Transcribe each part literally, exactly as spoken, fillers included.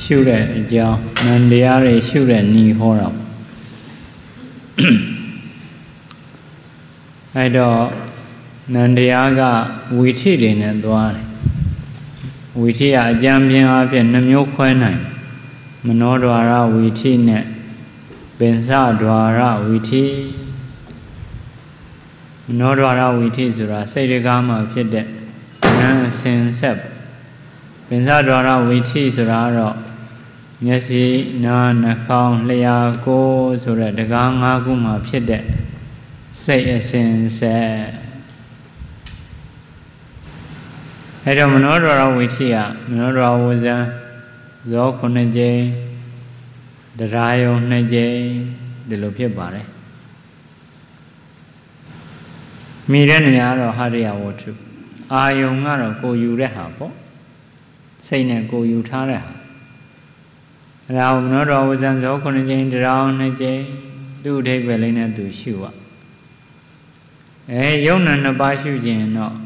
ရှုတဲ့အကြောင်းနန္တရားတွေရှုတဲ့ဤဟောတော့အဲ့တော့နန္တရားကဝီထိတွေနဲ့သွားတယ်ဝီထိကအကြံပြင်းအဖြစ်နှမျိုးခွဲနိုင်မနောဒွါရဝီထိနဲ့ပင်စဒွါရဝီထိမနောဒွါရဝီထိဆိုတာစိတ်တကားမှဖြစ်တဲ့ဉာဏ်အစဉ်ဆက်ပင်စဒွါရဝီထိဆိုတာတော့မျက်စိနားနှာခေါင်းလျှာကိုယ်ဆိုတဲ့တကား၅ခုမှဖြစ်တဲ့စိတ်အစဉ်ဆက်အဲ့တော့မနောဒွါရဝီထိကမနောဒွါရဝဇံဇောခုနှစ်ကြိမ်တရားယုံနှစ်ကြိမ်ဒီလိုဖြစ်ပါတယ်မိတဲ့နေရာတော့ဟရိယဝတ္ထုအာယုံကတော့ကိုယူတဲ့ဟာပေါ့စိတ်နဲ့ကိုယူထားတဲ့ဟာအဲ့ဒါမနောဒွါရဝဇံဇောခုနှစ်ကြိမ်တရားယုံနှစ်ကြိမ်သူ့အဓိပ္ပာယ်လေးနဲ့သူရှုပါအဲယုံနာနှစ်ပါးရှုခြင်းတော့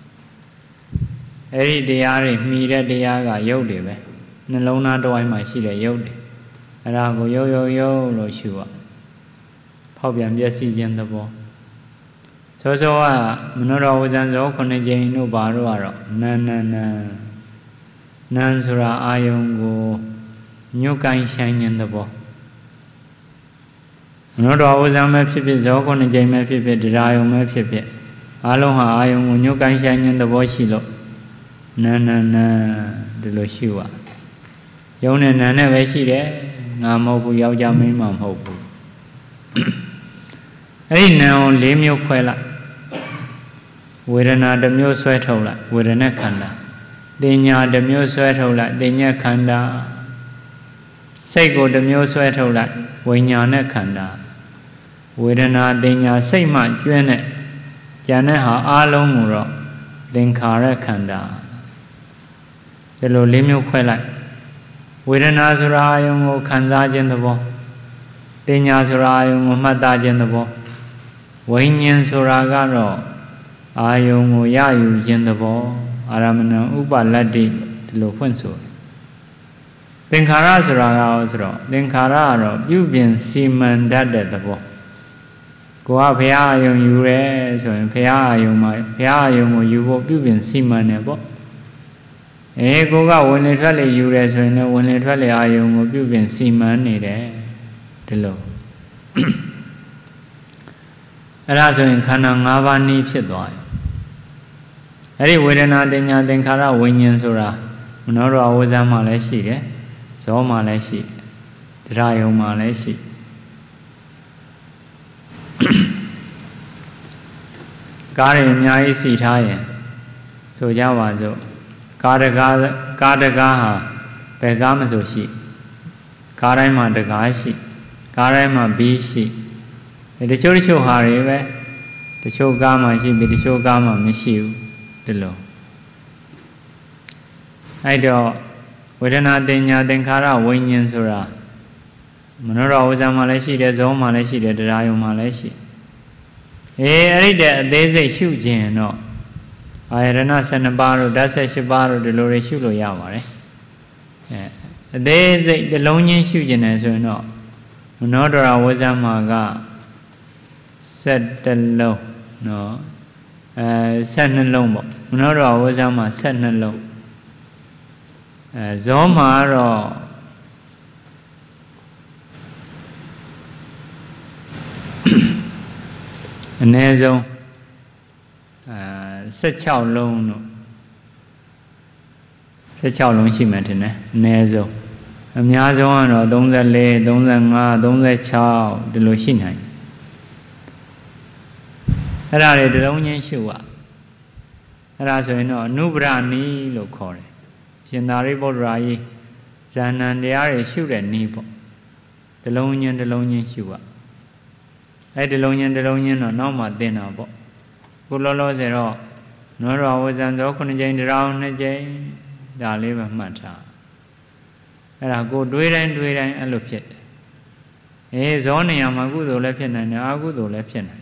အဲ့ဒီတရားတွေမှီတဲ့တရားကယုတ်တွေပဲနှလုံးသားတစ်ဝိုင်းမှာရှိတဲ့ယုတ်တွေအဲ့ဒါကိုယုတ်ယုတ်ယုတ်လို့ရှုရဖောက်ပြန်ပျက်စီးခြင်းသဘောစောစောကမနောဒွါရဝဇံဇောခုနှစ်ကြိမ်တို့ဘာတို့ကတော့နာနာနာနန်းဆိုတာအာယုံကိုညှို့ကိုင်းဆိုင်ခြင်းသဘောမနောဒွါရဝဇံပဲဖြစ်ဖြစ်ဇောခုနှစ်ကြိမ်ပဲဖြစ်ဖြစ်တရားယုံပဲဖြစ်ဖြစ်အလုံးဟာအာယုံကိုညှို့ကိုင်းဆိုင်ခြင်းသဘောရှိလို့နာနာနာဒီလိုရှိပါယုံနဲ့နာနဲ့ပဲရှိတယ်ငါမဟုတ်ဘူးယောက်ျားမင်းမမဟုတ်ဘူးအဲ့ဒီနာကို၄မျိုးခွဲလိုက်ဝေဒနာတစ်မျိုးဆွဲထုတ်လိုက်ဝေဒနာခန္ဓာတင်ညာတစ်မျိုးဆွဲထုတ်လိုက်တင်ညာခန္ဓာစိတ်ကိုတစ်မျိုးဆွဲထုတ်လိုက်ဝိညာဉ်နဲ့ခန္ဓာဝေဒနာတင်ညာစိတ်မှကျွင်းတဲ့ဉာဏ်နဲ့ဟာအလုံးကိုတော့သင်္ခါရခန္ဓာဒီလို၄မျိုးခွဲလိုက်ဝေဒနာဆိုတာအာယုံကိုခံစားခြင်းသဘောတင်ညာဆိုတာအာယုံကိုမှတ်သားခြင်းသဘောဝိညာဉ်ဆိုတာကတော့အာယုံကိုရယူခြင်းသဘောအာရမဏံဥပလတ္တိဒီလိုဖွင့်ဆိုသင်္ခါရဆိုတာကရောဆိုတော့သင်္ခါရကတော့ပြုပြင်စီမံတတ်တဲ့သဘောကိုကဘုရားအာယုံယူရဲဆိုရင်ဘုရားအာယုံမှာဘုရားအာယုံကိုယူဖို့ပြုပြင်စီမံတယ်ပေါ့အဲကိုကဝင်လေထွက်လေယူရဲဆိုရင်လည်းဝင်လေထွက်လေအာယုံကိုပြုပြင်စီမံနေတယ်ဒီလိုအဲ့ဒါဆိုရင်ခန္ဓာ၅ပါးနည်းဖြစ်သွားတယ်အဲ့ဒီဝေဒနာတင်ညာသင်္ခါရဝိညာဉ်ဆိုတာမနောဒွါရဝဇံမှာလည်းရှိတယ်ဇောမှာလည်းရှိတယ်တရားယုံမှာလည်းရှိကားတွေအများကြီးစီထားရင်ဆိုကြပါစို့ကားတကားကားတကားဟာဘယ်ကားမဆိုရှိကားတိုင်းမှာတကားရှိကားတိုင်းမှာဘီးရှိတချို့တချို့ဟာတွေပဲတချို့ကားမှရှိပြီးတချို့ကားမှမရှိဘူးဒီလိုအဲ့တော့ဝေဒနာတင်ညာသင်္ခါရဝိညာဉ်ဆိုတာမနောဒွါရဝဇံမှာလည်းရှိတယ်ဇောမှာလည်းရှိတယ်တရားယုံမှာလည်းရှိအေးအဲ့ဒီတဲ့အသေးစိတ်ရှုခြင်းတော့အာယရဏ၁၂ပါးတို့ဓာတ်၁၈ပါးတို့ဒီလိုတွေရှုလို့ရပါတယ်အဲအသေးစိတ်တစ်လုံးချင်းရှုခြင်းတယ်ဆိုရင်တော့မနောဒွါရဝဇံမှာက၁၁လုံးနော်အဲ၁၂လုံးပေါ့မနောဒွါရဝဇံမှာ၁၂လုံးအဲဇောမှာတော့အနည်းဆုံးအဲ၁၆လုံးတို့၁၆လုံးရှိမှထင်တယ်အနည်းဆုံးအများဆုံးကတော့၃၄ ၃၅ ၃၆ဒီလိုရှိနိုင်အဲ့ဒါတွေတစ်လုံးချင်းရှုရအဲ့ဒါဆိုရင်တော့အနုပရဏီလို့ခေါ်တယ်ရှင်သာရိပုတ္တရာကြီးဇာဏံတရားတွေရှုတဲ့နည်းပေါ့တစ်လုံးချင်းတစ်လုံးချင်းရှုရအဲ့ဒီလုံးချင်းတစ်လုံးချင်းတော့နောက်မှသင်တာပေါ့ခုလောလောဆယ်တော့နောဒွါရဝဇံဇောခုနှစ်ကြိမ်တရားနှစ်ကြိမ်ဒါလေးပဲမှတ်ထားအဲ့ဒါကိုတွေးတိုင်းတွေးတိုင်းအဲ့လိုဖြစ်တယ်အေးဇောနေရာမှာကုသိုလ်လည်းဖြစ်နိုင်တယ်အကုသိုလ်လည်းဖြစ်နိုင်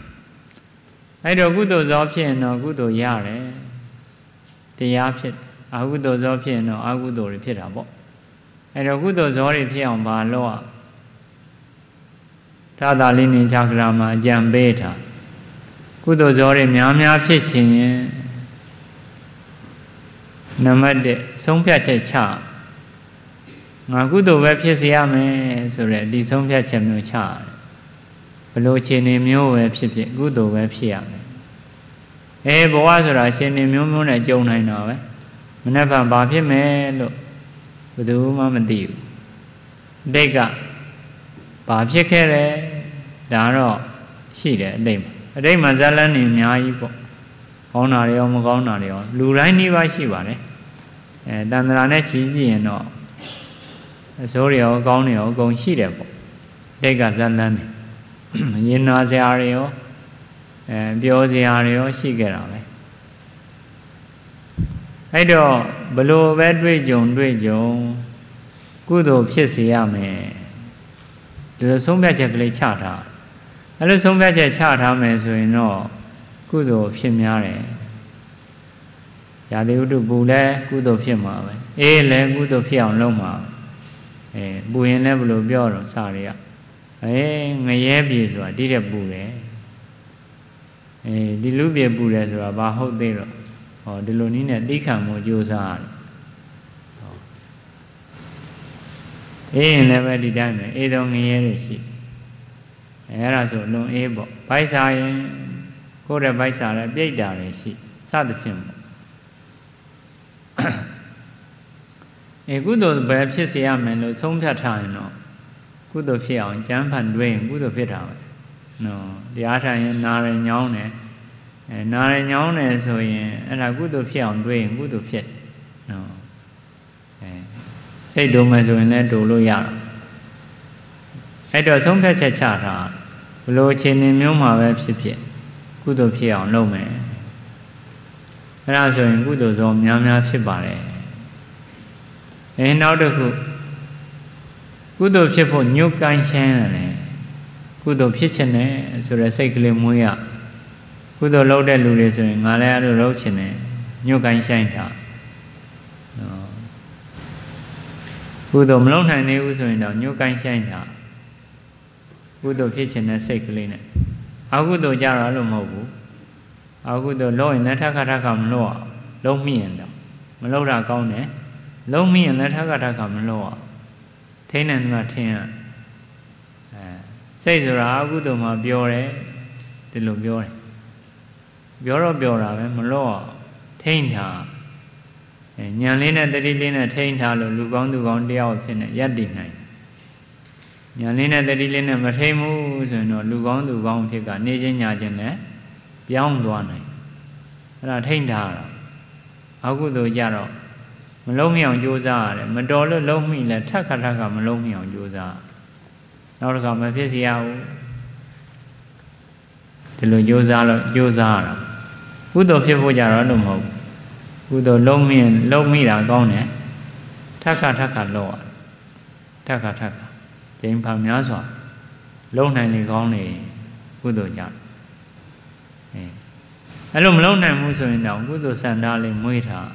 အဲ့တော့ကုသိုလ်ဇောဖြစ်ရင်တော့ကုသိုလ်ရတယ်တရားဖြစ်အာဟုသောဇောဖြစ်ရင်တော့အာဟုသောတွေဖြစ်တာပေါ့အဲ့တော့ကုသိုလ်ဇောတွေဖြစ်အောင်ဘာလို့อ่ะသာသာလေးနေချကရာမှာအကြံပေးထားကုသိုလ်ဇောတွေများများဖြစ်ခြင်းရင်နံပါတ်တစ်ဆုံးဖြတ်ချက်ချငါကုသိုလ်ပဲဖြစ်စေရမယ်ဆိုတဲ့ဒီဆုံးဖြတ်ချက်မျိုးချရတယ်ဘလို့ခြေနေမျိုးပဲဖြစ်ဖြစ်ကုသိုလ်ပဲဖြစ်ရမယ်အဲဘဝဆိုတာခြေနေမျိုးမျိုးနဲ့ကြုံနိုင်တာပဲမနေ့ကဘာဖြစ်မယ်လို့ဘယ်သူမှမသိဘူးအတိတ်ကဘာဖြစ်ခဲ့လဲဒါတော့ရှိတယ်အတိတ်မှာအတိတ်မှာဇာလန်းနေအများကြီးပေါ့ကောင်းတာတွေရောမကောင်းတာတွေရောလူတိုင်းနှိပါရှိပါတယ်အဲတန်ត្រာနဲ့ချီးကြည့်ရင်တော့အစိုးရရောကောင်းတွေရောအကုန်ရှိတယ်ပေါ့အတိတ်ကဇာလန်းနေရင်နာစရာတွေရောအဲပြောစရာတွေရောရှိခဲ့တာပဲအဲ့တော့ဘလို့ပဲတွေ့ကြုံတွေ့ကြုံကုသိုလ်ဖြစ်စေရမယ်ဒီလိုဆုံးဖြတ်ချက်ကလေးချထားအဲ့လိုဆုံးဖြတ်ချက်ချထားမယ်ဆိုရင်တော့ကုသိုလ်ဖြစ်များတယ်ယာတိဝတ္ထုပူလဲကုသိုလ်ဖြစ်မှာပဲအေးလဲကုသိုလ်ဖြစ်အောင်လုပ်မှာအဲပူရင်လည်းဘလို့ပြောတော့စာတွေကအေးငရဲပြေဆိုတာဒီတဲ့ပူတယ်အေးဒီလူပြေပူတယ်ဆိုတာဘာဟုတ်သေးတော့ဟောဒီလိုနည်းနဲ့သိခံမှုကြိုးစားရတယ်ဟောအေးရင်လည်းပဲဒီတိုင်းပဲအေးတော့ငရဲတွေရှိအဲ့ဒါဆိုလွန်အေးပေါ့ဗိုက်စာရင်ကိုယ့်ရဲ့ဗိုက်စာလည်းပြိတ္တာတွေရှိစသဖြင့်ပေါ့အဲကုသိုလ်ပဲဖြစ်စေရမယ်လို့ဆုံးဖြတ်ထားရင်တော့ကုသိုလ်ဖြစ်အောင်ကြမ်းဖန်တွေးရင်ကုသိုလ်ဖြစ်တာပဲနော်တရားထိုင်ရင်နာရညောင်းတယ်အဲနာရညောင်းတယ်ဆိုရင်အဲ့ဒါကုသိုလ်ဖြစ်အောင်တွေးရင်ကုသိုလ်ဖြစ်နော်အဲစိတ်တုံးမယ်ဆိုရင်လည်းတူလို့ရတာအဲ့တော့ဆုံးဖြတ်ချက်ချတာဘလို့အခြေအနေမျိုးမှာပဲဖြစ်ဖြစ်ကုသိုလ်ဖြစ်အောင်လုပ်မယ်အဲ့ဒါဆိုရင်ကုသိုလ်ဇောများများဖြစ်ပါတယ်အဲနောက်တစ်ခုကုသိုလ်ဖြစ်ဖို့ညှို့ကိုင်းရှင်းတယ်ကုသိုလ်ဖြစ်ခြင်းနဲ့ဆိုတဲ့စိတ်ကလေးမွေးရကုသိုလ်လုပ်တဲ့လူတွေဆိုရင်ငါလည်းအဲ့လိုလုပ်ခြင်းနဲ့ညှို့ကိုင်းရှင်းတာနော်ကုသိုလ်မလုပ်နိုင်သေးဘူးဆိုရင်တော့ညှို့ကိုင်းရှင်းတာကုသိုလ်ဖြစ်ခြင်းနဲ့စိတ်ကလေးနဲ့အကုသိုလ်ကြတော့လို့မဟုတ်ဘူးအကုသိုလ်လုပ်ရင်လည်းထပ်ခါထပ်ခါမလုပ်အောင်လုံးမိရင်တော့မလုပ်တာကောင်းတယ်လုံးမိရင်လည်းထပ်ခါထပ်ခါမလုပ်အောင်ထိန်းနိုင်မှထင်ရအဲစိတ်ဆိုတာအကုသိုလ်မှာပြောတယ်ဒီလိုပြောတယ်ပြောတော့ပြောတာပဲမလို့အောင်ထိန်းထားအဲညံလေးနဲ့တတိလေးနဲ့ထိန်းထားလို့လူကောင်းသူကောင်းတယောက်ဖြစ်နေရပ်တည်နိုင်ညံလေးနဲ့တတိလေးနဲ့မထိန်းဘူးဆိုရင်တော့လူကောင်းသူကောင်းဖြစ်ကနေချင်းညချင်းနဲ့ပြောင်းသွားနိုင်အဲ့ဒါထိန်းထားတာအကုသိုလ်ကြတော့မလုံးမြောင်ကြိုးစားရတယ်မတော်လို့လုံးမိလဲထက်ခါထက်ခါမလုံးမြောင်ကြိုးစားနောက်တစ်ခါမဖြစ်စီရဘူးဒီလိုကြိုးစားလို့ကြိုးစားရတာကုသိုလ်ဖြစ်ဖို့ကြတော့လို့မဟုတ်ဘူးကုသိုလ်လုံးမြင်လုံးမိတာကောင်းတယ်ထက်ခါထက်ခါလုံးရထက်ခါထက်ခါကျင်းပါများစွာလုံးနိုင်လေကောင်းနေကုသိုလ်ကြအဲအဲ့လိုမလုံးနိုင်ဘူးဆိုရင်တော့ကုသိုလ်စံသားလေးမွေးထား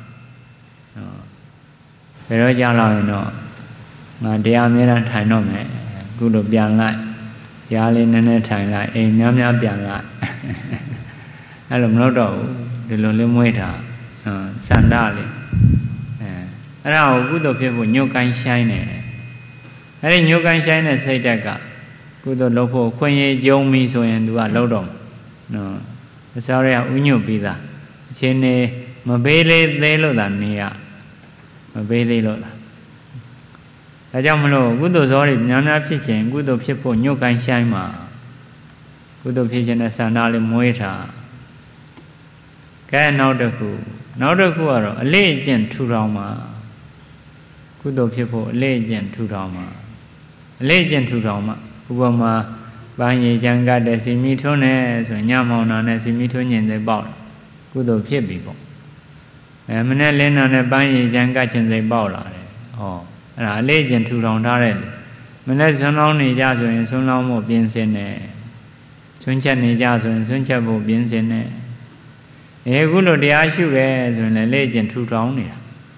ဘယ်တော့ကြာလာရင်တော့ငါတရားအများအားထိုင်တော့မယ်ကုသိုလ်ပြန်လိုက်ရားလေးနည်းနည်းထိုင်လိုက်အိမ်များများပြန်လိုက်အဲ့လိုမလုပ်တော့ဘူးဒီလိုလေးမွေးထားစန္ဒလေးအဲအဲ့ဒါကိုကုသိုလ်ဖြစ်ဖို့ညှို့ကိုင်းဆိုင်နေအဲ့ဒီညှို့ကိုင်းဆိုင်တဲ့စိတ်ဓာတ်ကကုသိုလ်လုပ်ဖို့ခွင့်ရကြုံပြီဆိုရင်သူကလုပ်တော့နော်အစောရကဥညွတ်ပြီးသားအချင်းနေမပေးလေးသေးလို့သာနေရမပေးသေးလို့လားဒါကြောင့်မလို့ကုသိုလ်ဇောတွေများများဖြစ်ခြင်းကုသိုလ်ဖြစ်ဖို့ညှို့ကိုင်းဆိုင်မှာကုသိုလ်ဖြစ်ခြင်းနဲ့ဆန္ဒလေးမွေးထားကဲနောက်တစ်ခုနောက်တစ်ခုကတော့အလေးအကျင့်ထူထောင်မှာကုသိုလ်ဖြစ်ဖို့အလေးအကျင့်ထူထောင်မှာအလေးအကျင့်ထူထောင်မှာဥပမာပန်းရည်ချမ်းကတဲ့စီမီထွန်းနေဆိုညမောင်နာနဲ့စီမီထွန်းညင်စိတ်ပေါက်ကုသိုလ်ဖြစ်ပြီပေါ့အဲမနဲ့လင်းနာနဲ့ပန်းရည်ချမ်းကခြင်းစိတ်ပေါက်လာတယ်ဟောအဲ့ဒါအလေးအကျင့်ထူထောင်ထားတဲ့မနဲ့ဆွမ်းလောင်းနေကြဆိုရင်ဆွမ်းလောင်းဖို့ပြင်ဆင်တယ်ဆွမ်းချက်နေကြဆိုရင်ဆွမ်းချက်ဖို့ပြင်ဆင်တယ်အဲခုလိုတရားရှုရဲဆိုရင်လည်းလေ့ကျင့်ထူထောင်နေတာ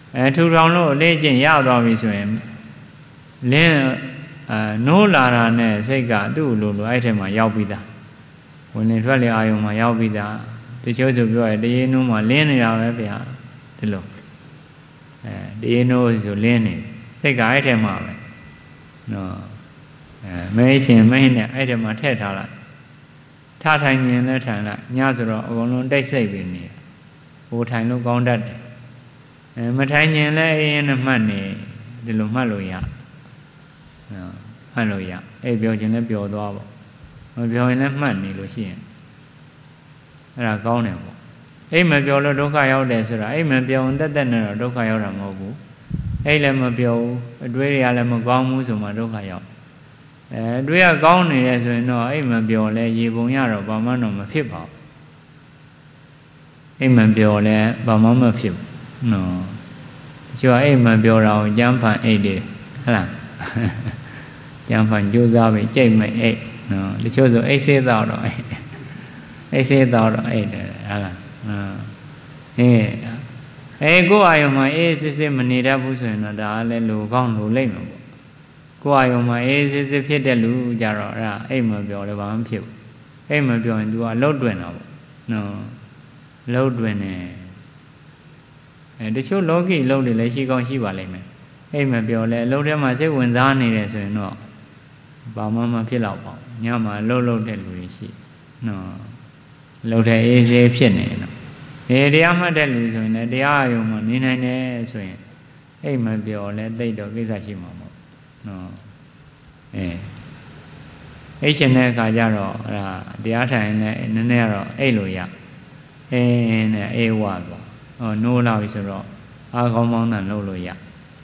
အဲထူထောင်လို့အလေးကျင့်ရသွားပြီဆိုရင်လင်းအဲနိုးလာတာနဲ့စိတ်ကသူ့လိုလိုအဲ့ထဲမှာရောက်ပြီးသားဝင်နေထွက်လေအာယုံမှာရောက်ပြီးသားတချို့ဆိုပြောရဲတရေနိုးမှာလင်းနေတာပဲဗျာဒီလိုအဲတရေနိုးဆိုလင်းနေစိတ်ကအဲ့ထဲမှာပဲနော်အဲမဲရှင်မဲနဲ့အဲ့ထဲမှာထည့်ထားလိုက်ထထိုင်ရင်လည်းထိုင်လိုက်ညဆိုတော့အကုန်လုံးတိတ်ဆိတ်ပြီးနေဟိုထိုင်လို့ကောင်းတတ်တယ်အဲမထိုင်ရင်လည်းအရင်နဲ့မှတ်နေဒီလိုမှတ်လို့ရနော်မှတ်လို့ရအဲ့ပြောခြင်းလည်းပျော်သွားပေါ့မပျော်ရင်လည်းမှတ်နေလို့ရှိရင်အဲ့ဒါကောင်းတယ်ပေါ့အိမ်မပျော်လို့ဒုက္ခရောက်တယ်ဆိုတာအိမ်မပျော်ရင်တက်တက်နဲ့တော့ဒုက္ခရောက်တာမဟုတ်ဘူးအိမ်လည်းမပျော်ဘူးအတွေးတွေကလည်းမကောင်းဘူးဆိုမှဒုက္ခရောက်အဲအတွေးကကောင်းနေတယ်ဆိုရင်တော့အိမ်မပျော်လဲရေပုံရတော့ဘာမှတော့မဖြစ်ပါဘူးအိမ်မပျော်လဲဘာမှမဖြစ်ဘူးနော်ကျွတ်အိမ်မပျော်တာကိုကျမ်းဖန်အိတ်တယ်ဟုတ်လားကျမ်းဖန်ကြိုးစားပြီးကြိတ်မဲ့အိတ်နော်တချို့ဆိုအိတ်ဆေးတော့တော့အိတ်အိတ်ဆေးတော့တော့အိတ်တယ်ဟုတ်လားအေးအေးကိုယ်အာယုံမှာအေးစစ်စစ်မနေတတ်ဘူးဆိုရင်တော့ဒါလည်းလူကောင်းလူလိမ့်မှာပေါ့ကိုယ်အာယုံမှာအေးစစ်စစ်ဖြစ်တဲ့လူကြတော့အဲ့ဒါအိမ်မပြောလည်းဘာမှမဖြစ်ဘူးအိမ်မပြောရင် तू ကလှုပ်တွင်တာပေါ့နော်လှုပ်တွင်နေအဲတချို့လောကီလှုပ်တွေလည်းရှိကောင်းရှိပါလိမ့်မယ်အိမ်မပြောလဲအလုပ်ထဲမှာစိတ်ဝင်စားနေတယ်ဆိုရင်တော့ဘာမှမဖြစ်တော့ပါဘူးညမှာလှုပ်လှုပ်တဲ့လူတွေရှိနော်လှုပ်တဲ့အေးဆေးဖြစ်နေတော့ဒီတရားမှတ်တဲ့လူဆိုရင်လည်းတရားအယုံမှာနေနိုင်တယ်ဆိုရင်အိမ်မပြောလဲသိတော့ကိစ္စရှိမှာမဟုတ်နော်အဲအိတ်ရှင်တဲ့အခါကျတော့အဲ့ဒါတရားထိုင်နေနည်းနည်းကတော့အိတ်လို့ရအင်းနဲ့အေးဝသွားဟောနိုးလာပြီဆိုတော့အာကောင်းမောင်းတန်လှုပ်လို့ရ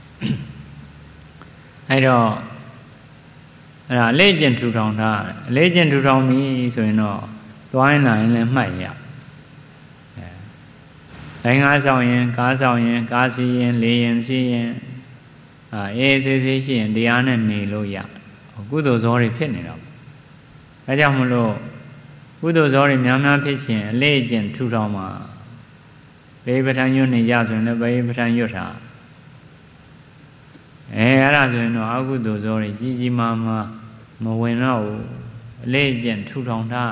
အဲ့တော့အဲ့ဒါလေ့ကျင့်ထူထောင်ထားလေ့ကျင့်ထူထောင်ပြီဆိုရင်တော့သွားရင်လာရင်လည်းမှတ်ရအဲတိုင်းကားဆောင်ရင်ကားဆောင်ရင်ကားစီးရင်လေရင်စီးရင်အာအေးဆေးဆေးရှိရင်တရားနဲ့နေလို့ရကုသိုလ်ဇောတွေဖြစ်နေတော့အဲကြောင့်မလို့ကုသိုလ်ဇောတွေများများဖြစ်ရှင်အလေ့ကျင့်ထူထောင်မှာဘေးပဋ္ဌာန်းညွတ်နေရဆိုရင်လည်းဘေးပဋ္ဌာန်းညွတ်တာအဲအဲ့ဒါဆိုရင်တော့အကုသိုလ်ဇောတွေကြီးကြီးမားမားမဝင်တော့ဘူးအလေ့ကျင့်ထူထောင်တာ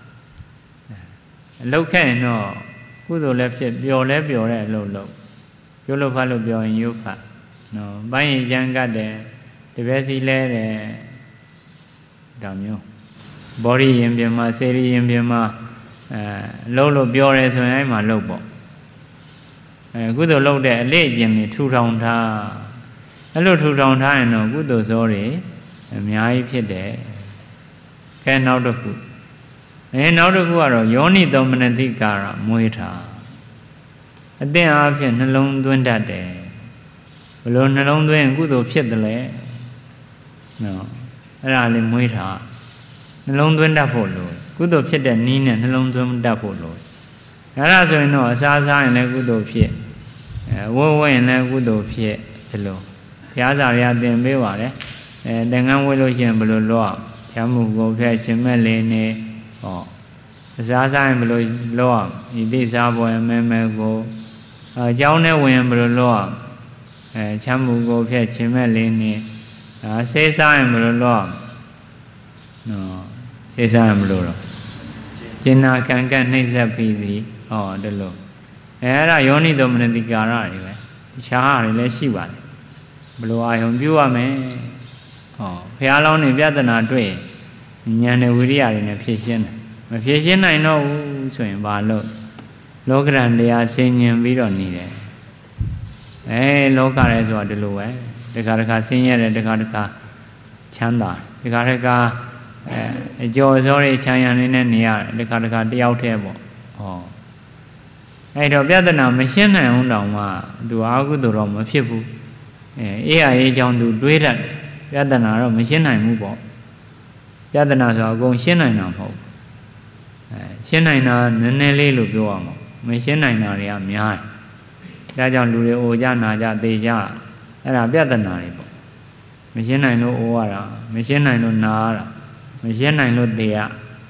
အလုပ်ခဲ့ရင်တော့ကုသိုလ်လည်းဖြစ်ပျော်လည်းပျော်တဲ့အလုပ်လုပ်ပြုလုပ်ဖတ်လို့ပျော်ရင်ရုပ်ဖတ်နော်ပိုင်းရင်ကြံကတ်တယ်တပည့်စီလဲတယ်ဒါမျိုးဘောရီရင်ပြင်မှာစေရီရင်ပြင်မှာအဲလှုပ်လို့ပြောတယ်ဆိုရင်အဲ့မှာလှုပ်ပေါ့အဲကုသိုလ်လှုပ်တဲ့အလေ့ကျင့်တွေထူထောင်ထားအဲ့လိုထူထောင်ထားရင်တော့ကုသိုလ်ဇောတွေအများကြီးဖြစ်တယ်ခဲနောက်တစ်ခုအဲနောက်တစ်ခုကတော့ယောနိသောမနတိကာရမွေးထားအသင်အားဖြင့်နှလုံးသွင်းတတ်တယ်ဘယ်လိုနှလုံးသွင်းရင်ကုသိုလ်ဖြစ်တယ်လဲနော်အဲ့ဒါလေးမွေးထားနှလုံးသွင်းတတ်ဖို့လိုကုသိုလ်ဖြစ်တဲ့နည်းနဲ့နှလုံးသွင်းတတ်ဖို့လိုအဲ့ဒါဆိုရင်တော့အစားစားရင်လည်းကုသိုလ်ဖြစ်အဲဝိုးဝဲရင်လည်းကုသိုလ်ဖြစ်ဒီလိုဘုရားစာရသင်ပေးပါတယ်အဲသင်္ကန်းဝဲလို့ရှိရင်ဘယ်လိုလောချမ်းမှုကိုဖျက်ခြင်းမဲ့လေးနေဟောအစားစားရင်ဘယ်လိုလောဤသိစားပေါ်ရင်မဲမဲကိုအကြောင်းနဲ့ဝင်ရင်ဘယ်လိုလောအဲချမ်းမှုကိုဖျက်ခြင်းမဲ့လေးနေအဲဆေးစားရင်ဘယ်လိုလောနော်ဆေးစားရင်ဘယ်လိုတော့ကျင်နာကံကန့်နှိမ့်ဆက်ပြီးသည်ဟောဒီလိုအဲအဲ့ဒါယောနိသောမနတိကာရတွေပဲရှားရတယ်လည်းရှိပါတယ်ဘယ်လိုအာယုံပြုရမယ်ဟောဘုရားလောင်းနေပြဿနာတွေ့ဉာဏ်နဲ့ဝိရိယတွေနဲ့ဖြည့်ရှင်းတယ်မဖြည့်ရှင်းနိုင်တော့ဘူးဆိုရင်ဘာလို့လောကရန်တရားဆင်ញင်ပြီးတော့နေတယ်အဲလောကရဲဆိုတာဒီလိုပဲတခါတခါဆင်းရဲတယ်တခါတခါချမ်းသာတခါတခါအဲအကျော်စောတွေချမ်းရနေနဲ့နေရတယ်တခါတခါတယောက်တည်းပေါ့ဟောအဲ့တော့ပြဿနာမရှင်းနိုင်အောင်တောင်မှသူအာဟုသို့တော့မဖြစ်ဘူးအဲအေးအရေးကြောင့်သူတွေးတတ်ပြဿနာတော့မရှင်းနိုင်ဘူးပေါ့ပြဿနာဆိုအကုန်ရှင်းနိုင်တာမဟုတ်အဲရှင်းနိုင်တာနည်းနည်းလေးလို့ပြောရမှာမရှင်းနိုင်တာတွေကများတယ်ဒါကြောင့်လူတွေအိုကြနာကြသေကြအဲ့ဒါပြဿနာတွေပေါ့မရှင်းနိုင်လို့အိုရတာမရှင်းနိုင်လို့နာရတာမရှင်းနိုင်လို့သေရ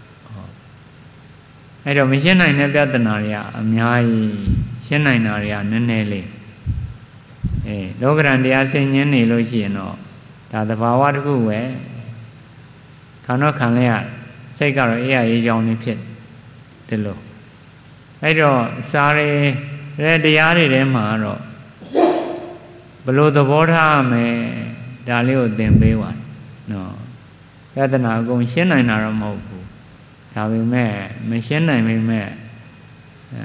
အဲ့တော့မရှင်းနိုင်တဲ့ပြဿနာတွေကအများကြီးရှင်းနိုင်တာတွေကနည်းနည်းလေးအေးလောကရန်တရားဆင်ញင်းနေလို့ရှိရင်တော့ဒါသဘာဝတစ်ခုပဲခန္ဓာခံလဲရစိတ်ကတော့အေးရအေးချောင်းနေဖြစ်တယ်လို့အဲ့တော့စာရတဲ့တရားတွေထဲမှာတော့ဘလို့သဘောထားမယ်ဒါလေးကိုသင်ပေးပါနော်ယတနာအကုန်ရှင်းနိုင်တာတော့မဟုတ်ဘူးဒါပေမဲ့မရှင်းနိုင်ပေမဲ့အဲ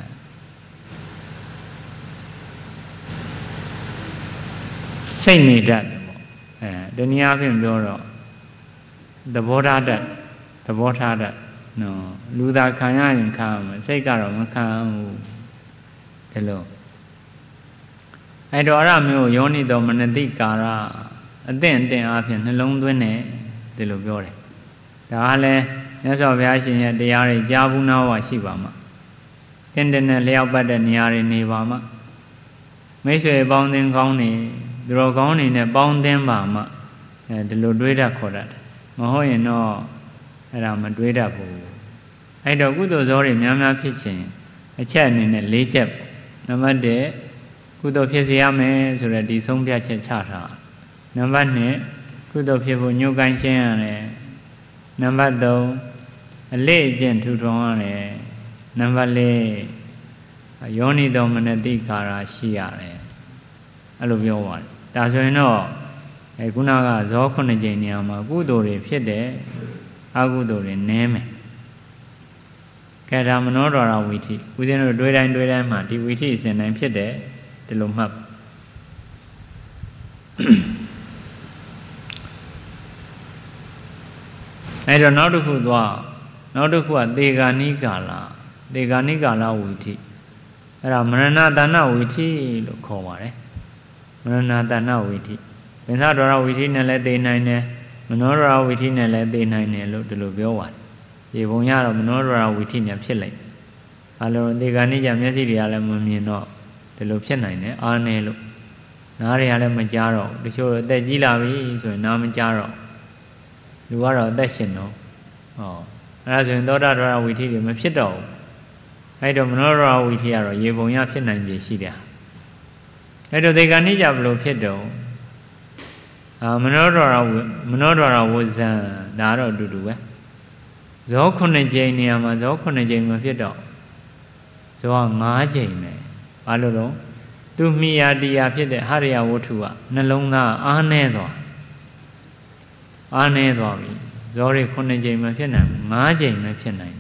စိတ်နေတတ်တယ်ပေါ့အဲတနည်းအားဖြင့်ပြောတော့သဘောထားတတ်သဘောထားတတ်နော်လူသာခံရရင်ခံရမယ်စိတ်ကတော့မခံဘူးဒီလိုအဲ့တော့အဲ့ဒါမျိုးယောနိတော်မနတိကာရအသင့်အင့်အားဖြင့်နှလုံးသွင်းတယ်ဒီလိုပြောတယ်ဒါကလည်းမြတ်စွာဘုရားရှင်ရဲ့တရားတွေကြားဘူးနာဝါရှိပါမှာတင်းတင်းနဲ့လျောက်ပတ်တဲ့နေရာတွေနေပါမှာမိတ်ဆွေပေါင်းသင်းကောင်းနေသူတော်ကောင်းနေနဲ့ပေါင်းသင်းပါမှာအဲဒီလိုတွေးတတ်ခေါ်တတ်တယ်မဟုတ်ရင်တော့အဲ့ဒါမတွေးတတ်ဘူးအဲ့တော့ကုသိုလ်ဇောတွေများများဖြစ်ခြင်းအချက်အနေနဲ့၄ချက်နံပါတ်၁ကုသိုလ်ဖြစ်စေရမယ်ဆိုတဲ့ဒီဆုံးဖြတ်ချက်ချထားနံပါတ်၂ကုသိုလ်ဖြစ်ဖို့ညှို့ကိုင်းရှင်းရတယ်နံပါတ်၃အလေးအကျင့်ထူထောင်ရတယ်နံပါတ်၄ယောနိတော်မနတိကာရရှိရတယ်အဲ့လိုပြောပါတယ်ဒါဆိုရင်တော့အဲခုနကဇောခုနှစ်ကြိမ်နေရာမှာကုသိုလ်တွေဖြစ်တယ်အကုသိုလ်တွေနည်းမယ်ကဲဒါမနောဒရဝိထိဦးဇင်းတို့တွေးတိုင်းတွေးတိုင်းမှာဒီဝိထိအစဉ်တိုင်းဖြစ်တယ်ဒီလိုမှတ်အဲ့တော့နောက်တစ်ခုသွားနောက်တစ်ခုကသေဂာနိကာလသေဂာနိကာလဝိထိအဲ့ဒါမရဏတဏဝိထိလို့ခေါ်ပါတယ်မရဏတဏဝိထိပင်စဒရဝိထိနဲ့လည်းသိနိုင်တယ်မနောဒရဝိထိနဲ့လည်းသိနိုင်တယ်လို့ဒီလိုပြောပါတယ်ဒီဘုံရတော့မနောဒရဝိထိနဲ့ဖြစ်လိုက်အဲလိုသေဂာနိကြမျက်စိတွေကလည်းမမြင်တော့ဒီလိုဖြစ်နိုင်တယ်အားနေလို့နားတွေကလည်းမကြားတော့တချို့အသက်ကြီးလာပြီဆိုရင်နားမကြားတော့လူကတော့အသက်ရှင်တော့ဟောအဲဒါဆိုရင်သောတာဒရဝိထိတွေမဖြစ်တော့ဘူးအဲ့တော့မနောဒရဝိထိကတော့ရေပုံရဖြစ်နိုင်ခြေရှိတယ်အဲ့တော့သေဂာနိကြဘလို့ဖြစ်တော့အာမနောဒရဝမနောဒရဝဇံဒါတော့အတူတူပဲဇောခုနှစ်ကြိမ်နေရာမှာဇောခုနှစ်ကြိမ်မဖြစ်တော့ဇော၅ကြိမ်ပဲဘာလို့တော့သူမိယာတရားဖြစ်တဲ့ဟရိယဝတ္ထုကနှလုံးသားအားနေသွားအားနေသွားပြီဇောတွေခုနှစ်ကြိမ်မဖြစ်နိုင်ဘူး၅ကြိမ်ပဲဖြစ်နိုင်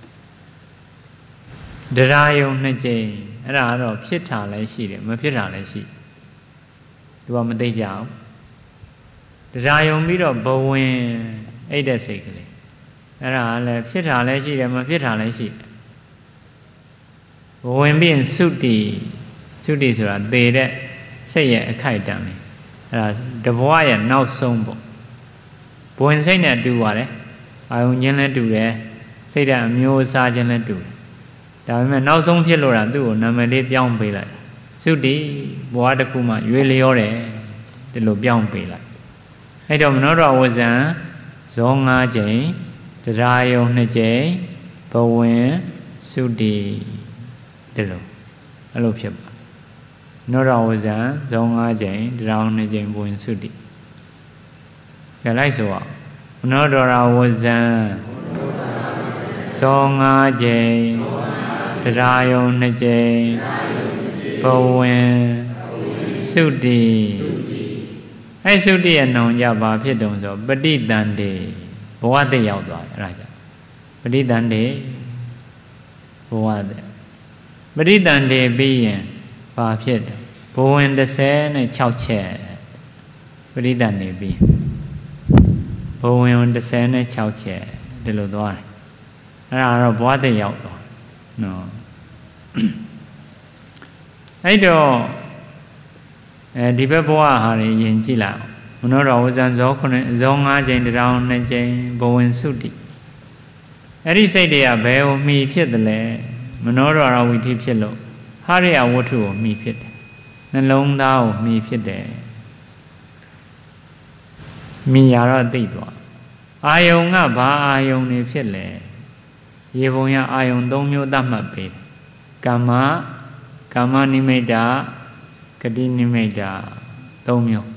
တယ်တရားယုံနှစ်ကြိမ်အဲ့ဒါကတော့ဖြစ်တာလည်းရှိတယ်မဖြစ်တာလည်းရှိသူကမသိကြဘူးတရားယုံပြီးတော့ဘဝင်အိတ်တဲ့စိတ်ကလေးအဲ့ဒါလည်းဖြစ်တာလည်းရှိတယ်မဖြစ်တာလည်းရှိတယ်ဘဝင်ပြီးရင်သုတိသုတိဆိုတာသေတဲ့စိတ်ရဲ့အခိုက်အတန့်လေးအဲ့ဒါတဘဝရဲ့နောက်ဆုံးပေါ့ဘဝင်စိတ်နဲ့တူပါတယ်အာယုံချင်းလည်းတူတယ်စိတ်ဓာတ်အမျိုးအစားချင်းလည်းတူတယ်ဒါပေမဲ့နောက်ဆုံးဖြစ်လို့တာသူ့ကိုနာမည်လေးပြောင်းပေးလိုက်သုတိဘဝတစ်ခုမှရွေလျောတယ်ဒီလိုပြောင်းပေးလိုက်အဲ့တော့မနောဒဝဇံဇော၅ကြိမ်တရားယုံနှစ်ကြိမ်ဘဝင်သုတိဒီလိုအဲ့လိုဖြစ်ပါနောဒဝဇံဇော၅ကြိမ်တရားယုံနှစ်ကြိမ်ဘဝင်သုတိကြလိုက်ဆိုအောင်မနောဒရဝဇံဇော၅ကြိမ်တရားယုံနှစ်ကြိမ်ဘဝင်သုတိအဲ့သုတိရဲ့နောင်ကြပါဖြစ်တုံဆိုပဋိသန္ဓေဘဝတည်းရောက်သွားတယ်အဲ့ဒါကြောင့်ပဋိသန္ဓေဘဝတည်းပဋိသန္ဓေပြီးရင်ဘာဖြစ်တယ်ဘဝင်၁၆ချက်ပဋိသန္ဓေပြီးဘဝင်၁၆ချက်ဒီလိုသွားတယ်အဲ့ဒါတော့ဘဝတည်းရောက်သွားနော်အဲ့တော့အဲဒီဘက်ဘဝဟာတွေယဉ်ကြည့်လိုက်မနောတော်ဝဇံဇောခုနှစ်ဇော၅ကြိမ်တရားနှစ်ကြိမ်ဘဝင်သုတိအဲ့ဒီစိတ်တွေကဘယ်ကိုမှီဖြစ်တယ်လဲမနောတော်ဝိထိဖြစ်လို့ဟရိယဝတ္ထုကိုမှီဖြစ်တယ်နှလုံးသားကိုမှီဖြစ်တယ်မြင်ရတော့သိသွားအာယုံကဘာအာယုံနေဖြစ်လဲရေပုံရအာယုံ၃မျိုးသတ်မှတ်ပေးတယ်ကမ္မကမ္မနိမိတ်တကဂတိနိမိတ်တာသုံးမျိုး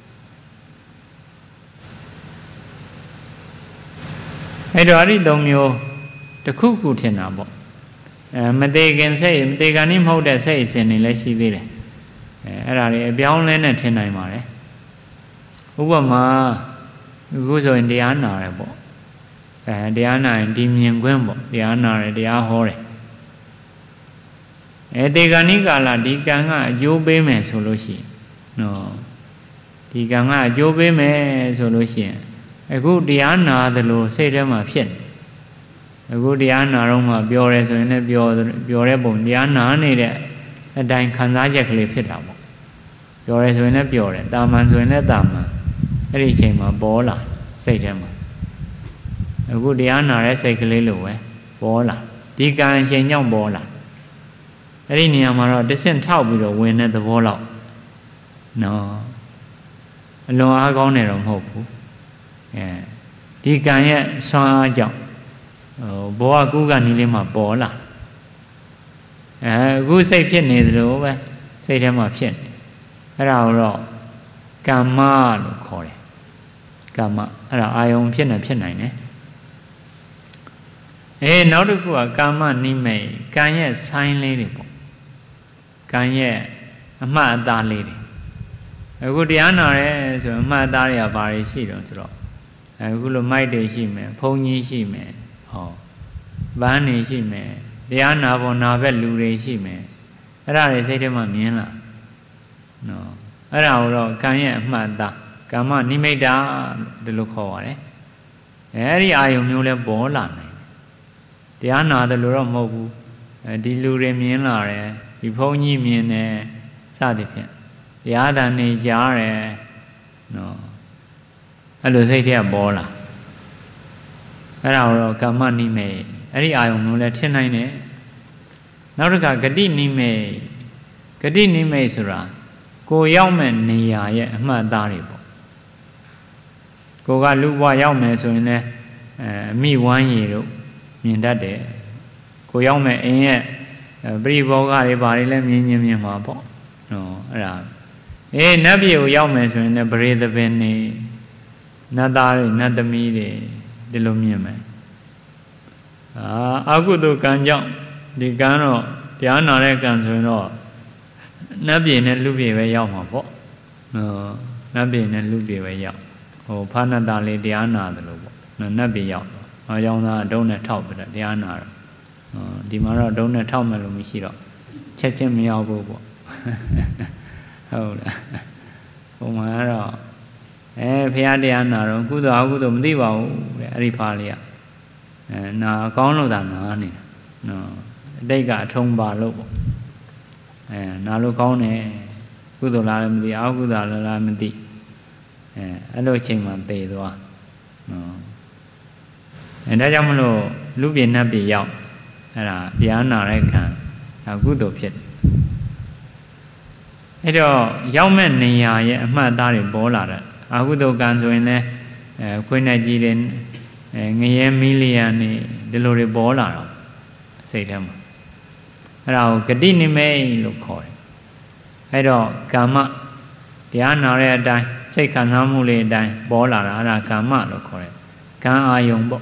အဲ့တော့အဲ့ဒီသုံးမျိုးတစ်ခုခုထင်တာပေါ့အဲမသေးခင်စိတ်မသေးကနေ့မဟုတ်တဲ့စိတ်အစဉ်တွေလည်းရှိသေးတယ်အဲအဲ့ဒါတွေအပြောင်းလဲနဲ့ထင်နိုင်ပါတယ်ဥပမာအခုဆိုရင်တရားနာတယ်ပေါ့အဲတရားနာရင်ဒီမြင်ကွင်းပေါ့တရားနာတယ်တရားဟောတယ်အဲတေဂာနိကာလဒီကံကအကျိုးပေးမယ်ဆိုလို့ရှိရင်နော်ဒီကံကအကျိုးပေးမယ်ဆိုလို့ရှိရင်အခုတရားနာသလိုစိတ်ထဲမှာဖြစ်နေအခုတရားနာတော့မှပြောရဲဆိုရင်လည်းပြောပြောတဲ့ပုံတရားနာနေတဲ့အတိုင်းခံစားချက်ကလေးဖြစ်တာပေါ့ပြောရဲဆိုရင်လည်းပြောတယ်တာမန်ဆိုရင်လည်းတာမန်အဲ့ဒီအချိန်မှာပေါ်လာစိတ်ထဲမှာအခုတရားနာတဲ့စိတ်ကလေးလိုပဲပေါ်လာဒီကံအချိန်ကြောင့်ပေါ်လာအဲ့ဒီနေရာမှာတော့တဆင့်ထောက်ပြီးတော့ဝင်တဲ့သဘောလောက်နော်အလွန်အားကောင်းတယ်တော့မဟုတ်ဘူးအဲဒီကံရဲ့ဆွမ်းအားကြောင့်ဟိုဘောကကူးကနေလေးမှပေါ်လာအဲအခုစိတ်ဖြစ်နေသလိုပဲစိတ်ထဲမှာဖြစ်နေအဲ့ဒါတော့ကမ္မလို့ခေါ်တယ်ကမ္မအဲ့ဒါအာယုံဖြစ်နေဖြစ်နိုင်တယ်အေးနောက်တစ်ခုကကာမနိမိတ်ကံရဲ့ဆိုင်းလေးတွေပေါ့ကံရဲ့အမှတ်အသားလေးတွေအခုတရားနာရဲဆိုရင်အမှတ်အသားတွေကဘာတွေရှိတော့ဆိုတော့အခုလိုမိုက်တွေရှိမယ်ဘုံကြီးရှိမယ်ဟောဗန်းနေရှိမယ်တရားနာပေါ်နာဘက်လူတွေရှိမယ်အဲ့ဒါတွေစိတ်ထဲမှာမြင်လာနော်အဲ့ဒါကိုတော့ကံရဲ့အမှတ်အသားကာမနိမိတ်တာဒီလိုခေါ်ပါတယ်အဲ့ဒီအာယုံမျိုးလဲပေါ်လာနိုင်တရားနာတယ်လို့တော့မဟုတ်ဘူးအဲဒီလူတွေမြင်လာတယ်ဒီဘုန်းကြီးမြင်တယ်စသည်ဖြင့်တရားဓာတ်နေကြားတယ်နော်အဲ့လိုစိတ်ထဲကပေါ်လာအဲ့ဒါတော့ကာမနိမိတ်အဲ့ဒီအာယုံမျိုးလဲထင်နိုင်တယ်နောက်တစ်ခါဂတိနိမိတ်ဂတိနိမိတ်ဆိုတာကိုရောက်မဲ့နေရာရဲ့အမှတ်အသားတွေပေါ့ကိုကလူဘဝရောက်မယ်ဆိုရင်လည်းအဲအမိဝမ်းရည်တို့မြင်တတ်တယ်ကိုရောက်မဲ့အင်းရဲ့ပရိဘောဂတွေဘာတွေလဲမြင်မြင်မြင်မှာပေါ့နော်အဲ့ဒါအေးနတ်ပြည်ကိုရောက်မယ်ဆိုရင်လည်းပရိသပင်နေနတ်သားတွေနတ်သမီးတွေဒီလိုမြင်မယ်အာအကုသိုလ်ကံကြောင့်ဒီကံတော့တရားနာတဲ့ကံဆိုရင်တော့နတ်ပြည်နဲ့လူပြည်ပဲရောက်မှာပေါ့နော်နတ်ပြည်နဲ့လူပြည်ပဲရောက်ဟိုဖာနတလေးတရားနာတယ်လို့ပေါ့နော်နတ်ပြည်ရောက်။အကြောင်းသားဒုံးနဲ့ထောက်ပြီးတော့တရားနာတော့ဒီမှာတော့ဒုံးနဲ့ထောက်မယ်လို့မရှိတော့ချက်ချင်းမရောက်ဘူးပေါ့။ဟုတ်လား။ပုံမှန်ကတော့အဲဘုရားတရားနာတော့ကုသိုလ်အကုသိုလ်မသိပါဘူးတဲ့အဲ့ဒီဖားလေးကအဲနာကောင်းလို့သာနာနေတာနော်အတိတ်ကအထုံးပါလို့ပေါ့အဲနာလို့ကောင်းတယ်ကုသိုလ်လားလည်းမသိအကုသိုလ်လားမသိအဲအဲ့လိုအချိန်မှသေသွားနော်အဲဒါကြောင့်မလို့လူပြည်နတ်ပြည်ရောက်အဲ့ဒါတရားနာတဲ့ခံအကုသိုလ်ဖြစ်တယ်အဲ့တော့ရောက်မဲ့နေရာရဲ့အမှတ်အသားတွေပေါ်လာတယ်အကုသိုလ်ကံဆိုရင်လည်းအဲခွေးနဲ့ကြီးတယ်အဲငရဲမီလီယံနေဒီလိုတွေပေါ်လာတော့စိတ်ထဲမှာအဲ့ဒါကိုဂတိနိမိတ်လို့ခေါ်တယ်အဲ့တော့ကာမတရားနာတဲ့အတိုင်းစိတ်ခံစားမှုလေးအတိုင်းပေါ်လာတာအဲ့ဒါကာမလို့ခေါ်တယ်ကံအာယုံပေါ့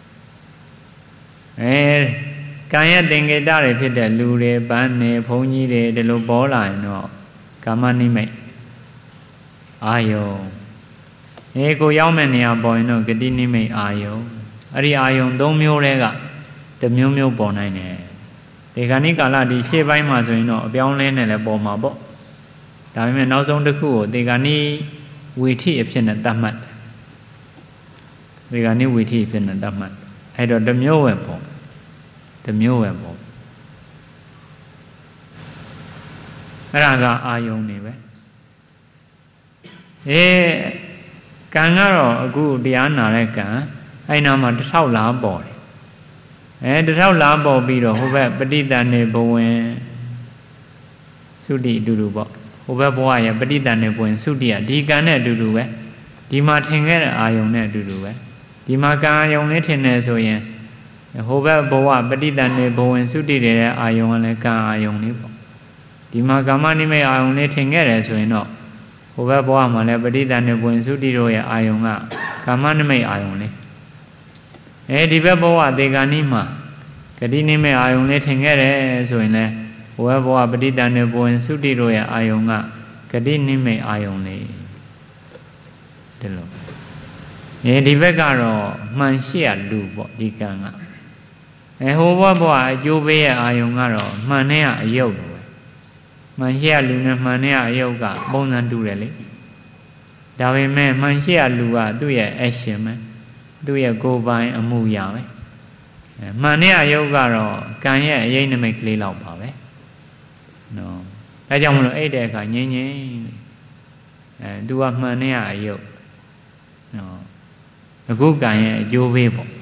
အဲကံရဲ့သင်္ကေတတွေဖြစ်တဲ့လူတွေဗန်းနေဘုန်းကြီးတွေဒီလိုပေါ်လာရင်တော့ကာမနိမိတ်အာယုံအဲကိုရောက်မဲ့နေရာပေါ်ရင်တော့ဂတိနိမိတ်အာယုံအဲ့ဒီအာယုံသုံးမျိုးတွေကတစ်မျိုးမျိုးပေါ်နိုင်တယ်ဒီခဏိကာလဒီရှေ့ပိုင်းမှာဆိုရင်တော့အပြောင်းလဲနဲ့လည်းပေါ်မှာပေါ့ဒါပေမဲ့နောက်ဆုံးတစ်ခုကိုဒီခဏိဝီထိအဖြစ်နဲ့တတ်မှတ်ဒီခဏိဝီထိအဖြစ်နဲ့တတ်မှတ်အဲ့တော့တစ်မျိုးပဲပေါ့တစ်မျိုးပဲပေါ့အဲ့ဒါကအာယုံနေပဲအေးကံကတော့အခုတရားနာတဲ့ကံအဲ့နာမှာတစ်ထောက်လားပေါ်တယ်အဲတစ်ထောက်လားပေါ်ပြီးတော့ဟိုဘက်ပဋိသန္ဓေဘဝင်သုတိအတူတူပေါ့ဟိုဘက်ဘဝရဲ့ပဋိသန္ဓေဘဝင်သုတိကဒီကံနဲ့အတူတူပဲဒီမှာထင်ခဲ့တဲ့အာယုံနဲ့အတူတူပဲဒီမှာကံအာယုံလေးထင်နေဆိုရင်ဟိုဘက်ဘဝပဋိသန္ဓေဘဝင်သုတိတွေရဲ့အာယုံကလည်းကံအာယုံလေးပေါ့ဒီမှာကာမနိမိတ်အာယုံလေးထင်ခဲ့တယ်ဆိုရင်တော့ဟိုဘက်ဘဝမှာလည်းပဋိသန္ဓေဘဝင်သုတိတို့ရဲ့အာယုံကကာမနိမိတ်အာယုံလေးအဲဒီဘက်ဘဝဒေဂာနိမှာဂတိနိမိတ်အာယုံလေးထင်ခဲ့တယ်ဆိုရင်လည်းဟိုဘက်ဘဝပဋိသန္ဓေဘဝင်သုတိတို့ရဲ့အာယုံကဂတိနိမိတ်အာယုံလေးဒီလိုအဲဒီဘက်ကတော့မှန်ရှိရလူပေါ့ဒီကံကအဲဟိုဘဘဝအကျိုးပေးရဲ့အာယုံကတော့မှန်နဲ့အယုတ်ပဲမှန်ရှိရလူနဲ့မှန်နဲ့အယုတ်ကပုံစံတူတယ်လေဒါပေမဲ့မှန်ရှိရလူကသူ့ရဲ့ action ပဲသူ့ရဲ့ကိုယ်ပိုင်အမှုရာပဲမှန်နဲ့အယုတ်ကတော့ကံရဲ့အရေးနမိတ်ကလေးလောက်ပါပဲနော်အဲကြောင့်မလို့အဲ့တဲ့အခါငြင်းငြင်းအဲသူကမှန်နဲ့အယုတ်နော်အခုကံရဲ့အကျိုးပေးပေါ့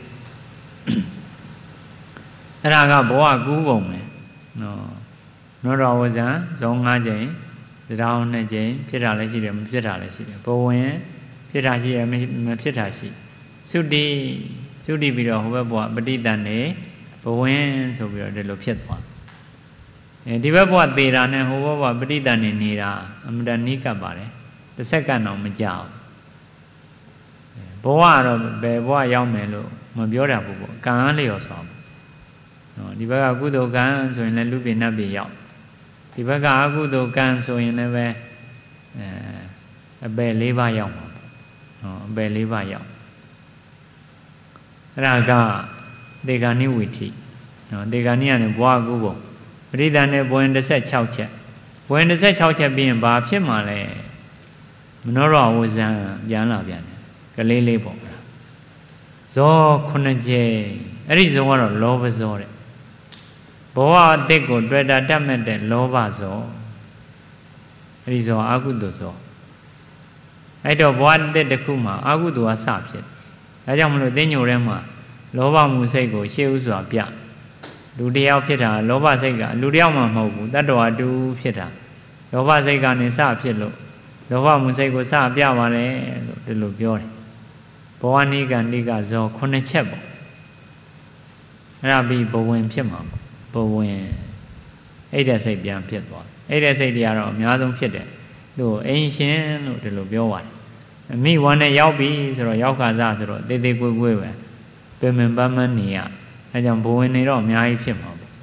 အဲ့ဒါကဘဝကူးပုံပဲနော်နောတော်ဝဇံဇော၅ကြိမ်တရားနှစ်ကြိမ်ဖြစ်တာလည်းရှိတယ်မဖြစ်တာလည်းရှိတယ်ဘဝင်ဖြစ်တာရှိရမဖြစ်တာရှိသုတိသုတိပြီးတော့ဟိုဘက်ဘဝပဋိသန္ဓေဘဝင်ဆိုပြီးတော့ဒီလိုဖြစ်သွားအဲဒီဘက်ဘဝသေတာနဲ့ဟိုဘက်ဘဝပဋိသန္ဓေနေတာအမှန်တန်နီးကပ်ပါတယ်တစ်စက္ကန့်တော့မကြောက်ဘဝကတော့ဘယ်ဘဝရောက်မယ်လို့မပြောတာဘူးပေါ့ကံအားလျော်စွာပေါ့နော်ဒီဘက်ကကုသိုလ်ကံဆိုရင်လည်းလူပိနတ်ပိရောက်ဒီဘက်ကအကုသိုလ်ကံဆိုရင်လည်းပဲအဲအပယ်လေးပါးရောက်မှာပေါ့နော်အပယ်လေးပါးရောက်အဲ့ဒါကဒေဂာနိဝိထိနော်ဒေဂာနိကနေဘဝကုပုံပရိသတ်နဲ့ဘဝင်တစ်ဆက်၆ချက်ဘဝင်တစ်ဆက်၆ချက်ပြီးရင်ဘာဖြစ်မှာလဲမနောရဝဇံပြန်လာပြန်တယ်ကလေးလေးပေါ့ဇောခုနှစ်ကြိမ်အဲ့ဒီဇောကတော့လောဘဇောတဲ့ဘဝအတိတ်ကိုတွေ့တာတတ်မဲ့တဲ့လောဘဇောအဲ့ဒီဇောအကုသိုလ်ဇောအဲ့တော့ဘဝအတိတ်တစ်ခုမှာအကုသိုလ်ကစဖြစ်ဒါကြောင့်မလို့သိညိုထဲမှာလောဘမှုစိတ်ကိုရှေ့ဥစွာပြလူတယောက်ဖြစ်တာလောဘစိတ်ကလူတယောက်မှမဟုတ်ဘူးတတ္တဝါတူဖြစ်တာလောဘစိတ်ကနေစဖြစ်လို့လောဘမှုစိတ်ကိုစပြပါလေလို့ဒီလိုပြောတယ်ဘဝနိကနိကဇောခုနှစ်ချက်ပေါ့အဲ့ဒါပြီးဘဝင်ဖြစ်မှာပေါ့ဘဝင်အဲ့တဲ့စိတ်ပြန်ဖြစ်သွားအဲ့တဲ့စိတ်တွေကတော့အများဆုံးဖြစ်တယ်သူ့အိမ်ရှင်လို့ဒီလိုပြောပါတယ်အမိဝမ်းနဲ့ရောက်ပြီဆိုတော့ရောက်ခါစားဆိုတော့တေးသေးကွေးကွေးပဲပင်ပင်ပန်းပန်းနေရအဲကြောင့်ဘဝင်နေတော့အများကြီးဖြစ်မှာပေါ့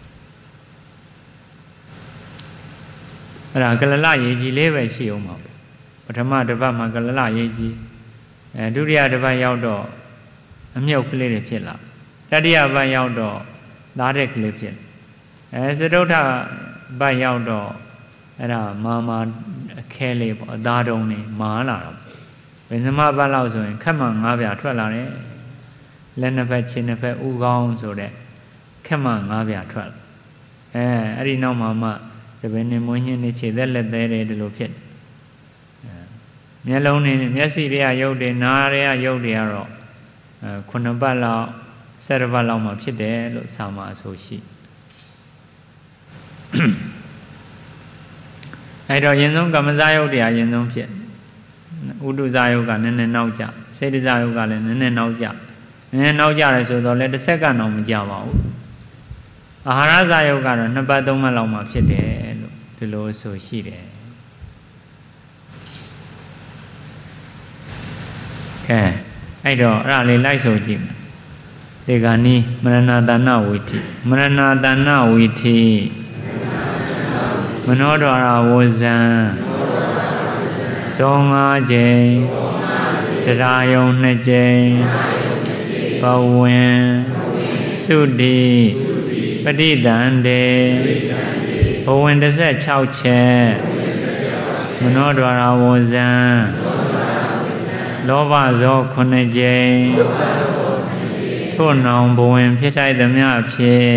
အဲ့ဒါကလလရေကြီးလေးပဲရှိအောင်ပါပထမတစ်ပတ်မှာကလလရေကြီးအဲဒုတိယတစ်ပတ်ရောက်တော့အမြုပ်ကလေးတွေဖြစ်လာတတိယပတ်ရောက်တော့သားတဲ့ကလေးဖြစ်အဲစတုထပတ်ရောက်တော့အဲ့ဒါမာမာအခဲလေးပေါ့အသားတုံးလေးမာလာတော့ဘယ်နှမပတ်လောက်ဆိုရင်ခက်မှငါးပြာထွက်လာတယ်လက်နှစ်ဖက်ခြေနှစ်ဖက်ဥကောင်းဆိုတဲ့ခက်မှငါးပြာထွက်လာအဲအဲ့ဒီနောက်မှာမှသဘင်နေမွေးညင်းနေခြေသက်လက်သေးတယ်ဒီလိုဖြစ်မျက်လုံးနဲ့မျက်စိတွေကရုပ်တွေနားတွေကရုပ်တွေကတော့အဲခုနှစ်ပတ်လောက်ဆယ်ပတ်လောက်မှဖြစ်တယ်လို့စာမအဆိုရှိအဲ့တော့ယင်ဆုံးကမ္မဇာယုတ်တရားယင်ဆုံးဖြစ်ဥဒုဇာယုတ်ကနည်းနည်းနောက်ကျစေတဇာယုတ်ကလည်းနည်းနည်းနောက်ကျနည်းနည်းနောက်ကျရဲဆိုတော့လည်းတစ်စက္ကန့်တော့မကြပါဘူးအာဟာရဇာယုတ်ကတော့နှစ်ပတ်သုံးပတ်လောက်မှဖြစ်တယ်လို့ဒီလိုဆိုရှိတယ်ကဲအဲ့တော့အဲ့ဒါလေးလိုက်ဆိုကြည့်မယ်ဒေဂာနိမရဏတဏဝိထိမရဏတဏဝိထိမနောဒွါရဝဇံဇောငါးကြိမ်တရားယုံနှစ်ကြိမ်ဘဝင်သုတိပဋိသန္ဓေဘဝင်တစ်ဆက်၆ချက်မနောဒွါရဝဇံလောဘဇောခုနှစ်ကြိမ်ထို့နောင်ဘဝင်ဖြစ်ထိုက်သမျှဖြစ်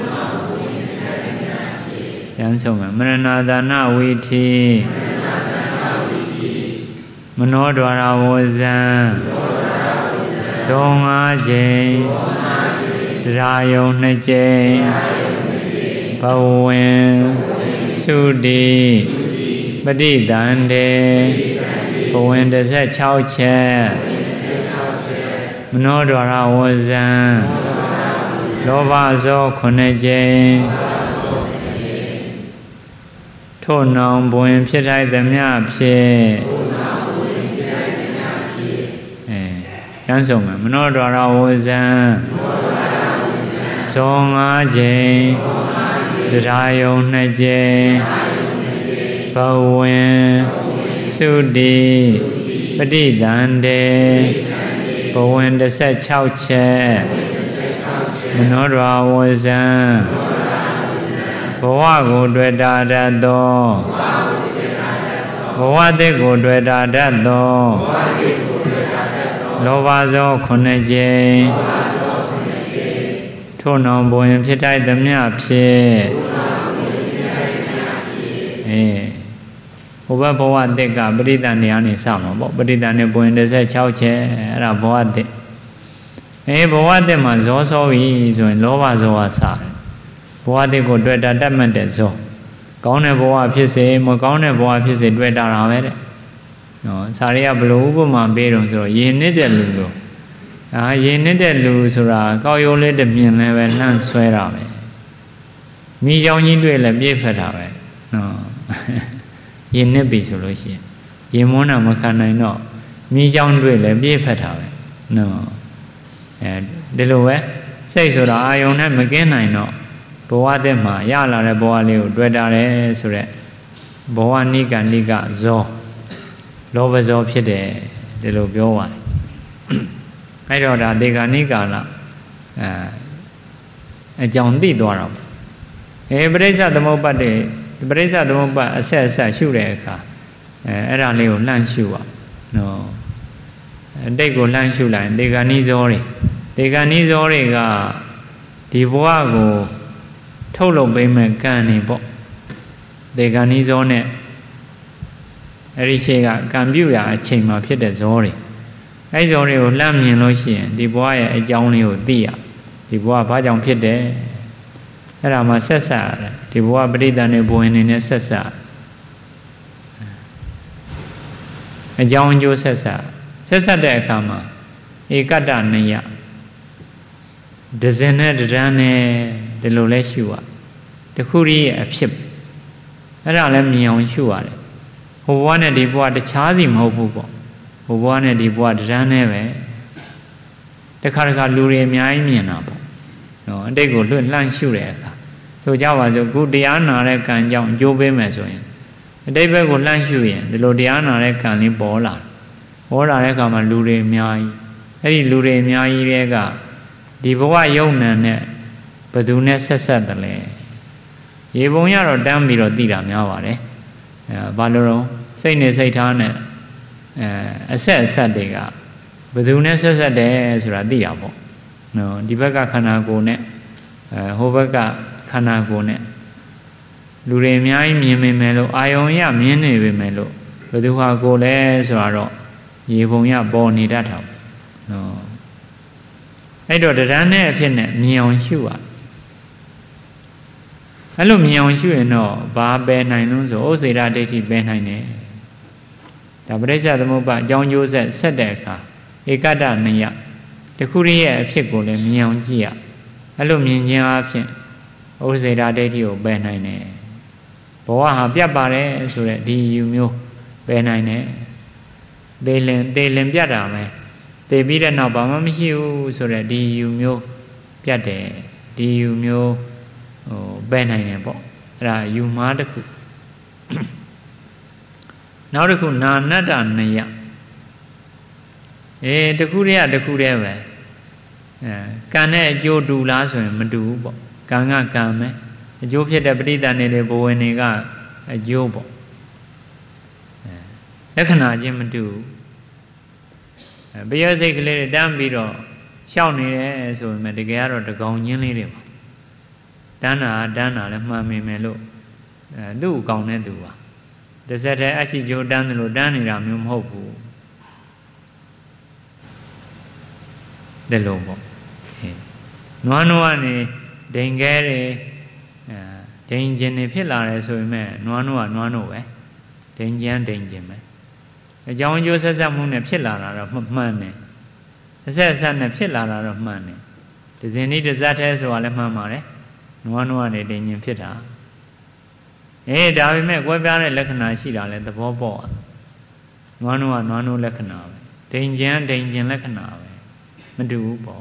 ရန်ဆုံးမယ်မရဏဒါနဝိထိမနောဒွါရဝဇံဇောငါးကြိမ်တရားယုံနှစ်ကြိမ်ဘဝင်သုတိပဋိသန္ဓေဘဝင်တစ်ဆက်၆ချက်မနောဒွါရဝဇံလောဘဇောခုနှစ်ကြိမ်ကထို့နောင်ဘဝင်ဖြစ်ထိုက်သမျှဖြစ်အဲကျမ်းဆုံးမယ်မနောဒွါရဝဇံဇောငါးကြိမ်တရားယုံနှစ်ကြိမ်ဘဝင်သုတိပဋိသန္တေဘဝင်တစ်ဆက်၆ချက်မနောဒွါဝဇံဘဝကိုတွေ့တာတတ်သောဘဝတည်းကိုတွေ့တာတတ်သောလောဘဇောခုနှစ်ကြိမ်ထို့နောင်ဘဝင်ဖြစ်ထိုက်သမျှဖြစ်အဲဟိုဘဘဝတည်းကပရိသတ်နေရာနေစမှာပေါ့ပရိသတ်နေဘဝင်တစ်ဆက်၆ချက်အဲ့ဒါဘဝတည်းအဲဘဝတည်းမှာဇောစောပြီဆိုရင်လောဘဇောကစတယ်ဘဝတည်းကိုတွေ့တာတတ်မှတ်တဲ့ဇောကောင်းတဲ့ဘဝဖြစ်စေမကောင်းတဲ့ဘဝဖြစ်စေတွေ့တာတာပဲတဲ့နော်စာရိယဘလို့ဥပမာပေးတော့ဆိုတော့ယဉ်နေတဲ့လူလို့အာယဉ်နေတဲ့လူဆိုတာကောက်ရုံးလေးတစ်မြင်လည်းပဲလှမ်းဆွဲတာပဲမိချောင်းကြီးတွေ့လည်းပြည့်ဖက်တာပဲနော်ယဉ်နေပြီဆိုလို့ရှိရင်ယဉ်မွန်းတာမခံနိုင်တော့မိချောင်းတွေ့လည်းပြည့်ဖက်တာပဲနော်အဲဒီလိုပဲစိတ်ဆိုတာအာယုံနဲ့မကင်းနိုင်တော့ဘဝတည်းမှာရလာတဲ့ဘဝလေးကိုတွေ့တာတယ်ဆိုရက်ဘဝနိကနိကဇောလောဘဇောဖြစ်တယ်ဒီလိုပြောပါတယ်အဲ့တော့ဒါဒေဂာနိကာလအဲအကြောင်းသိသွားတာပေါ့အဲပရိစ္ဆသမုပ္ပါဒ်တဲ့ပရိစ္ဆသမုပ္ပါဒ်အဆက်အဆက်ရှုတဲ့အခါအဲအဲ့ဒါလေးကိုလှမ်းရှုပါနော်အတိတ်ကိုလှမ်းရှုလိုက်ဒေဂာနိဇောတွေဒေဂာနိဇောတွေကဒီဘဝကိုထုတ်လုပ်ပေးမဲ့ကံနေပေါ့ဒေဂာနိဇောနဲ့အဲ့ဒီရှိကကံပြုရာအချိန်မှာဖြစ်တဲ့ဇောတွေအဲ့ဇောတွေကိုလှမ်းမြင်လို့ရှိရင်ဒီဘဝရဲ့အကြောင်းလေးကိုသိရဒီဘဝဘာကြောင့်ဖြစ်တယ်အဲ့ဒါမှဆက်ဆက်ရတယ်ဒီဘဝပဋိသန္ဓေဘဝင်နေနဲ့ဆက်ဆက်အကြောင်းအကျိုးဆက်ဆက်ဆက်ဆက်တဲ့အခါမှာဧကတ္တနယဒဇင်နဲ့တရန်းနဲ့ဒီလိုလဲရှုရတခုရီရဲ့အဖြစ်အဲ့ဒါလည်းမြင်အောင်ရှုရတယ်ဟိုဘဝနဲ့ဒီဘဝတခြားစီမဟုတ်ဘူးပေါ့ဟိုဘဝနဲ့ဒီဘဝတရန်းနဲ့ပဲတခါတခါလူတွေအများကြီးမြင်တာပေါ့နော်အတိတ်ကိုလွတ်လှမ်းရှုတဲ့အခါဆိုကြပါစို့ခုတရားနာတဲ့ကံကြောင့်အကျိုးပေးမယ်ဆိုရင်အတိတ်ဘက်ကိုလှမ်းရှုရင်ဒီလိုတရားနာတဲ့ကံလေးပေါ်လာပေါ်လာတဲ့အခါမှာလူတွေအများကြီးအဲ့ဒီလူတွေအများကြီးတွေကဒီဘဝယုံနံနဲ့ဘယ်သူနဲ့ဆက်ဆက်တယ်လဲရေပုံရတော့တန်းပြီးတော့သိတာများပါတယ်အဲဘာလို့တော့စိတ်နဲ့စိတ်ထားနဲ့အဲအဆက်အဆက်တွေကဘယ်သူနဲ့ဆက်ဆက်တယ်ဆိုတာသိရပေါ့နော်ဒီဘက်ကခန္ဓာကိုယ်နဲ့အဲဟိုဘက်ကခန္ဓာကိုယ်နဲ့လူတွေအများကြီးမြင်မိမယ်လို့အာယုံရမြင်နေပြီမယ်လို့ဘယ်သူဟာကိုယ်လဲဆိုတာတော့ရေပုံရပေါ်နေတတ်တာနော်အဲ့တော့တရားနဲ့အဖြစ်နဲ့မြင်အောင်ရှုရအဲ့လိုမြင်အောင်ရှုရင်တော့ဘာပယ်နိုင်လို့ဆိုဥစ္စေရဒိဋ္ဌိပယ်နိုင်တယ်ဒါပရိစ္ဆသမုပ္ပါအကြောင်းကျိုးဆက်ဆက်တဲ့အခါဧကတ္တနယတခုရရဲ့အဖြစ်ကိုလည်းမြင်အောင်ကြည့်ရအဲ့လိုမြင်ခြင်းအဖြစ်ဥစ္စေရဒိဋ္ဌိကိုပယ်နိုင်တယ်ဘဝဟာပြတ်ပါတယ်ဆိုတဲ့ဒီယူမျိုးပယ်နိုင်တယ်သေလင်သေလင်ပြတ်တာပဲသေပြီးတဲ့နောက်ဘာမှမရှိဘူးဆိုတဲ့ဒီယူမျိုးပြတ်တယ်ဒီယူမျိုးဟိုပယ်နိုင်တယ်ပေါ့အဲ့ဒါယူမားတစ်ခုနောက်တစ်ခုနာနတ္တနယအေးတစ်ခုတည်းကတစ်ခုတည်းပဲအဲကံနဲ့အကျိုးတူလားဆိုရင်မတူဘူးပေါ့ကံကကံပဲအကျိုးဖြစ်တဲ့ပဋိသန္ဓေတွေဘဝင်တွေကအကျိုးပေါ့အဲလက္ခဏာချင်းမတူဘူးဘယစိတ်ကလေးတွေတန်းပြီးတော့ရှောက်နေတယ်ဆိုပေမဲ့တကယ်ကတော့တကောင်ချင်းလေးတွေပါတန်းတာတန်းတာလည်းမှန်မိမယ်လို့အဲသူ့အကောင်နဲ့သူပါတစ်ဆက်တည်းအရှိကျိုးတန်းတယ်လို့တန်းနေတာမျိုးမဟုတ်ဘူးဒီလိုပေါ့နွားနွားနေဒိန်ခဲတွေအဲဒိန်ကျင်တွေဖြစ်လာတယ်ဆိုပေမဲ့နွားနွားကနွားနွားပဲဒိန်ကျန်းဒိန်ကျင်ပဲအကြောင်းအကျိုးဆက်ဆက်မှုနဲ့ဖြစ်လာတာတော့မှန်တယ်အဆက်အဆက်နဲ့ဖြစ်လာတာတော့မှန်တယ်ဒီစဉ်ဤတစ်စက်တည်းဆိုတာလည်းမှန်ပါတယ်နွားနွားနေဒိန်ကျင်ဖြစ်တာအေးဒါပေမဲ့ကွဲပြားတဲ့လက္ခဏာရှိတာလဲသဘောပေါက်နွားနိုးကနွားနိုးလက္ခဏာပဲဒိန်ကျင်ဒိန်ကျင်လက္ခဏာပဲမတူဘူးပေါ့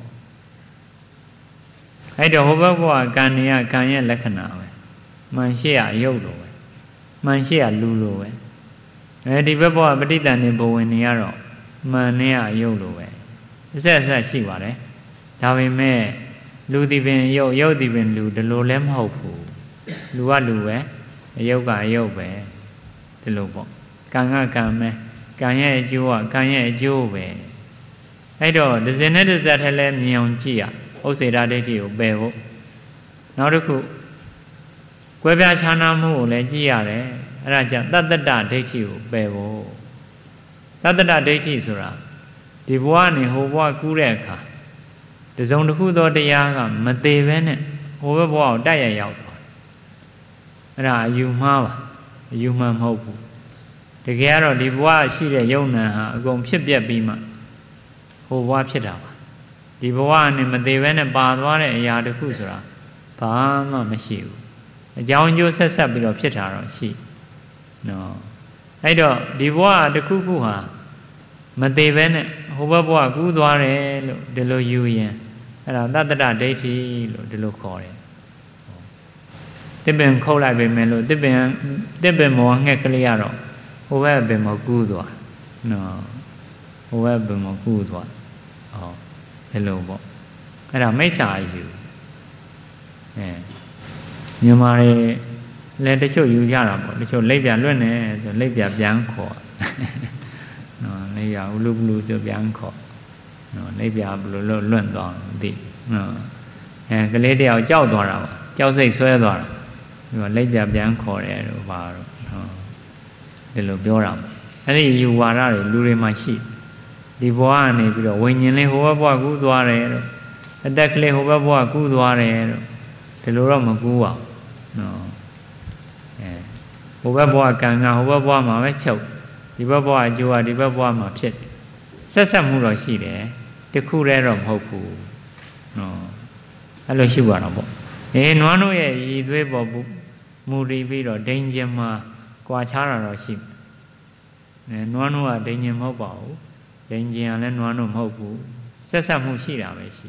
အဲ့တော့ဟိုဘက်ဘဝကံနေရကံရဲ့လက္ခဏာပဲမှန်ရှိရရုပ်လိုပဲမှန်ရှိရလူလိုပဲအဲဒီဘက်ဘဝပဋိသန္ဓေဘဝင်နေရတော့မှန်နေရရုပ်လိုပဲအဆက်အဆက်ရှိပါတယ်ဒါပေမဲ့လူဒီပင်ရုပ်ရုပ်ဒီပင်လူဒီလိုလည်းမဟုတ်ဘူးလူကလူပဲအယုတ်ကအယုတ်ပဲဒီလိုပေါ့ကံကကံပဲကံရဲ့အကျိုးကကံရဲ့အကျိုးပဲအဲ့တော့ဒဇင်နဲ့ဒဇတ်ထဲလဲမြင်အောင်ကြည့်ရဥစ္စေတဒိဋ္ဌိကိုပယ်ဖို့နောက်တစ်ခုကွဲပြားခြားနားမှုကိုလည်းကြည့်ရတယ်အဲ့ဒါကြောင့်တတ္တတဒိဋ္ဌိကိုပယ်ဖို့တတ္တတဒိဋ္ဌိဆိုတာဒီဘဝနဲ့ဟိုဘဝကူးတဲ့အခါတစုံတစ်ခုသောတရားကမသေးဘဲနဲ့ဟိုဘက်ဘဝကိုတိုက်ရရောက်သွားအဲ့ဒါအယူမှားပါအယူမှန်မဟုတ်ဘူးတကယ်ကတော့ဒီဘဝရှိတဲ့ယုံနာဟာအကုန်ဖြစ်ပြက်ပြီးမှဟိုဘဝဖြစ်တာပါဒီဘဝနဲ့မသေးဘဲနဲ့ပါသွားတဲ့အရာတစ်ခုဆိုတာဘာမှမရှိဘူးအကြောင်းအကျိုးဆက်ဆက်ပြီးတော့ဖြစ်တာတော့ရှိနော်အဲ့တော့ဒီဘဝတစ်ခုခုဟာမသေးဘဲနဲ့ဟိုဘက်ဘဝကူးသွားတယ်လို့ဒီလိုယူရင်အဲ့ဒါတတ္တဒိဋ္ဌိလို့ဒီလိုခေါ်တယ်တစ်ပင်ခုတ်လိုက်ပေမဲ့လို့တစ်ပင်တစ်ပင်မောငှက်ကလေးကတော့ဟိုဘက်ပင်မောကူးသွားနော်ဟိုဘက်ပင်မောကူးသွားဟောဒီလိုပေါ့အဲ့ဒါမိစ္ဆာယူအဲမြန်မာတွေလည်းတချို့ယူကြတာပေါ့တချို့လိပ်ပြလွတ်နေဆိုလိပ်ပြပြန်ခေါ်နော်လိပ်ပြဥလူဘလူဆိုပြန်ခေါ်နော်လိပ်ပြဘလို့လွတ်လွတ်သွားမသိနော်အဲကလေးတယောက်ကြောက်သွားတာပါကြောက်စိတ်ဆွဲသွားတာဒီမှာလိပ်ပြပြန်ခေါ်တယ်လို့ပါတော့နော်ဒီလိုပြောတာအဲ့ဒီယူဝါဒတွေလူတွေမှာရှိဒီဘဝကနေပြီးတော့ဝိညာဉ်လေးဟိုဘက်ဘဝကူးသွားတယ်လို့အတက်ကလေးဟိုဘက်ဘဝကူးသွားတယ်လို့ဒီလိုတော့မကူးပါဘူးနော်အဲဟိုဘက်ဘဝကံကဟိုဘက်ဘဝမှာပဲချုပ်ဒီဘက်ဘဝအကျိုးကဒီဘက်ဘဝမှာဖြစ်တယ်ဆက်ဆက်မှုတော့ရှိတယ်တခုတည်းတော့မဟုတ်ဘူးနော်အဲ့လိုရှိပါတော့ပေါ့အေးနွားတို့ရဲ့ရည်သွေးပေါ်မူတည်ပြီးတော့ဒိန်ကျင်မှာကွာခြားတာတော့ရှိတယ်နွားတို့ကဒိန်ကျင်မဟုတ်ပါဘူးဒိန်ကျင်ကလည်းနွားတို့မဟုတ်ဘူးဆက်ဆက်မှုရှိတာပဲရှိ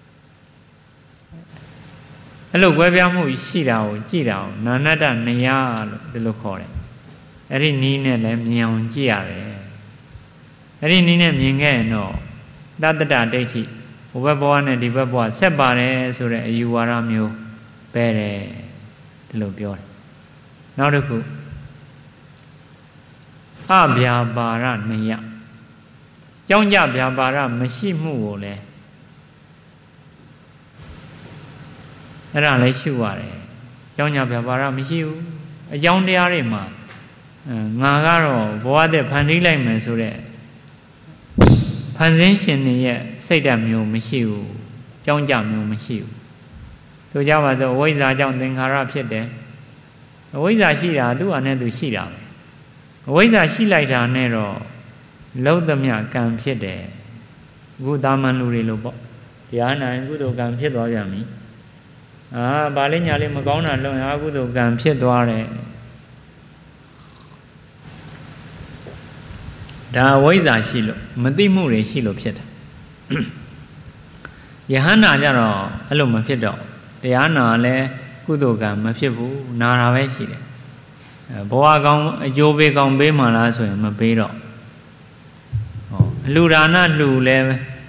အဲ့လိုကွဲပြားမှုရှိတာကိုကြည့်တာကိုနာနတ္တနယလို့ဒီလိုခေါ်တယ်အဲ့ဒီနီးနဲ့လည်းမြင်အောင်ကြည့်ရတယ်အဲ့ဒီနီးနဲ့မြင်ခဲ့ရင်တော့တတ္တတဒိဋ္ဌိဟိုဘက်ဘဝနဲ့ဒီဘက်ဘဝဆက်ပါတယ်ဆိုတဲ့အယူဝါဒမျိုးပဲတယ်ဒီလိုပြောတယ်နောက်တစ်ခုအဗျာပါရနယကြောင်းကြဗျာပါရမရှိမှုကိုလည်းအဲ့ဒါလည်းရှုရတယ်ကြောင်းကြဗျာပါရမရှိဘူးအကြောင်းတရားတွေမှာငါကတော့ဘဝတည်းဖန်တီးလိုက်မယ်ဆိုတဲ့ဖန်ဆင်းရှင်တွေရဲ့စိတ်ဓာတ်မျိုးမရှိဘူးကြောင်းကြမျိုးမရှိဘူးဆိုကြပါစို့အဝိဇ္ဇာကြောင့်သင်္ခါရဖြစ်တယ်အဝိဇ္ဇာရှိတာသူ့အနေနဲ့သူရှိတာပဲအဝိဇ္ဇာရှိလိုက်တာနဲ့တော့လုံးသမျှကံဖြစ်တယ်အခုတာမန်လူတွေလို့ပေါ့တရားနာရင်ကုသိုလ်ကံဖြစ်သွားပြန်ပြီအာဗာလိညာလေးမကောင်းတာလုံးဟာကုသိုလ်ကံဖြစ်သွားတယ်ဒါအဝိဇ္ဇာရှိလို့မသိမှုတွေရှိလို့ဖြစ်တယ်ယဟန္တာကြတော့အဲ့လိုမဖြစ်တော့တရားနာလည်းကုသိုလ်ကံမဖြစ်ဘူးနာတာပဲရှိတယ်ဘဝကောင်းအကျိုးပေးကောင်းပေးမှလားဆိုရင်မပေးတော့ဟောအလှူဒါနလှူလဲ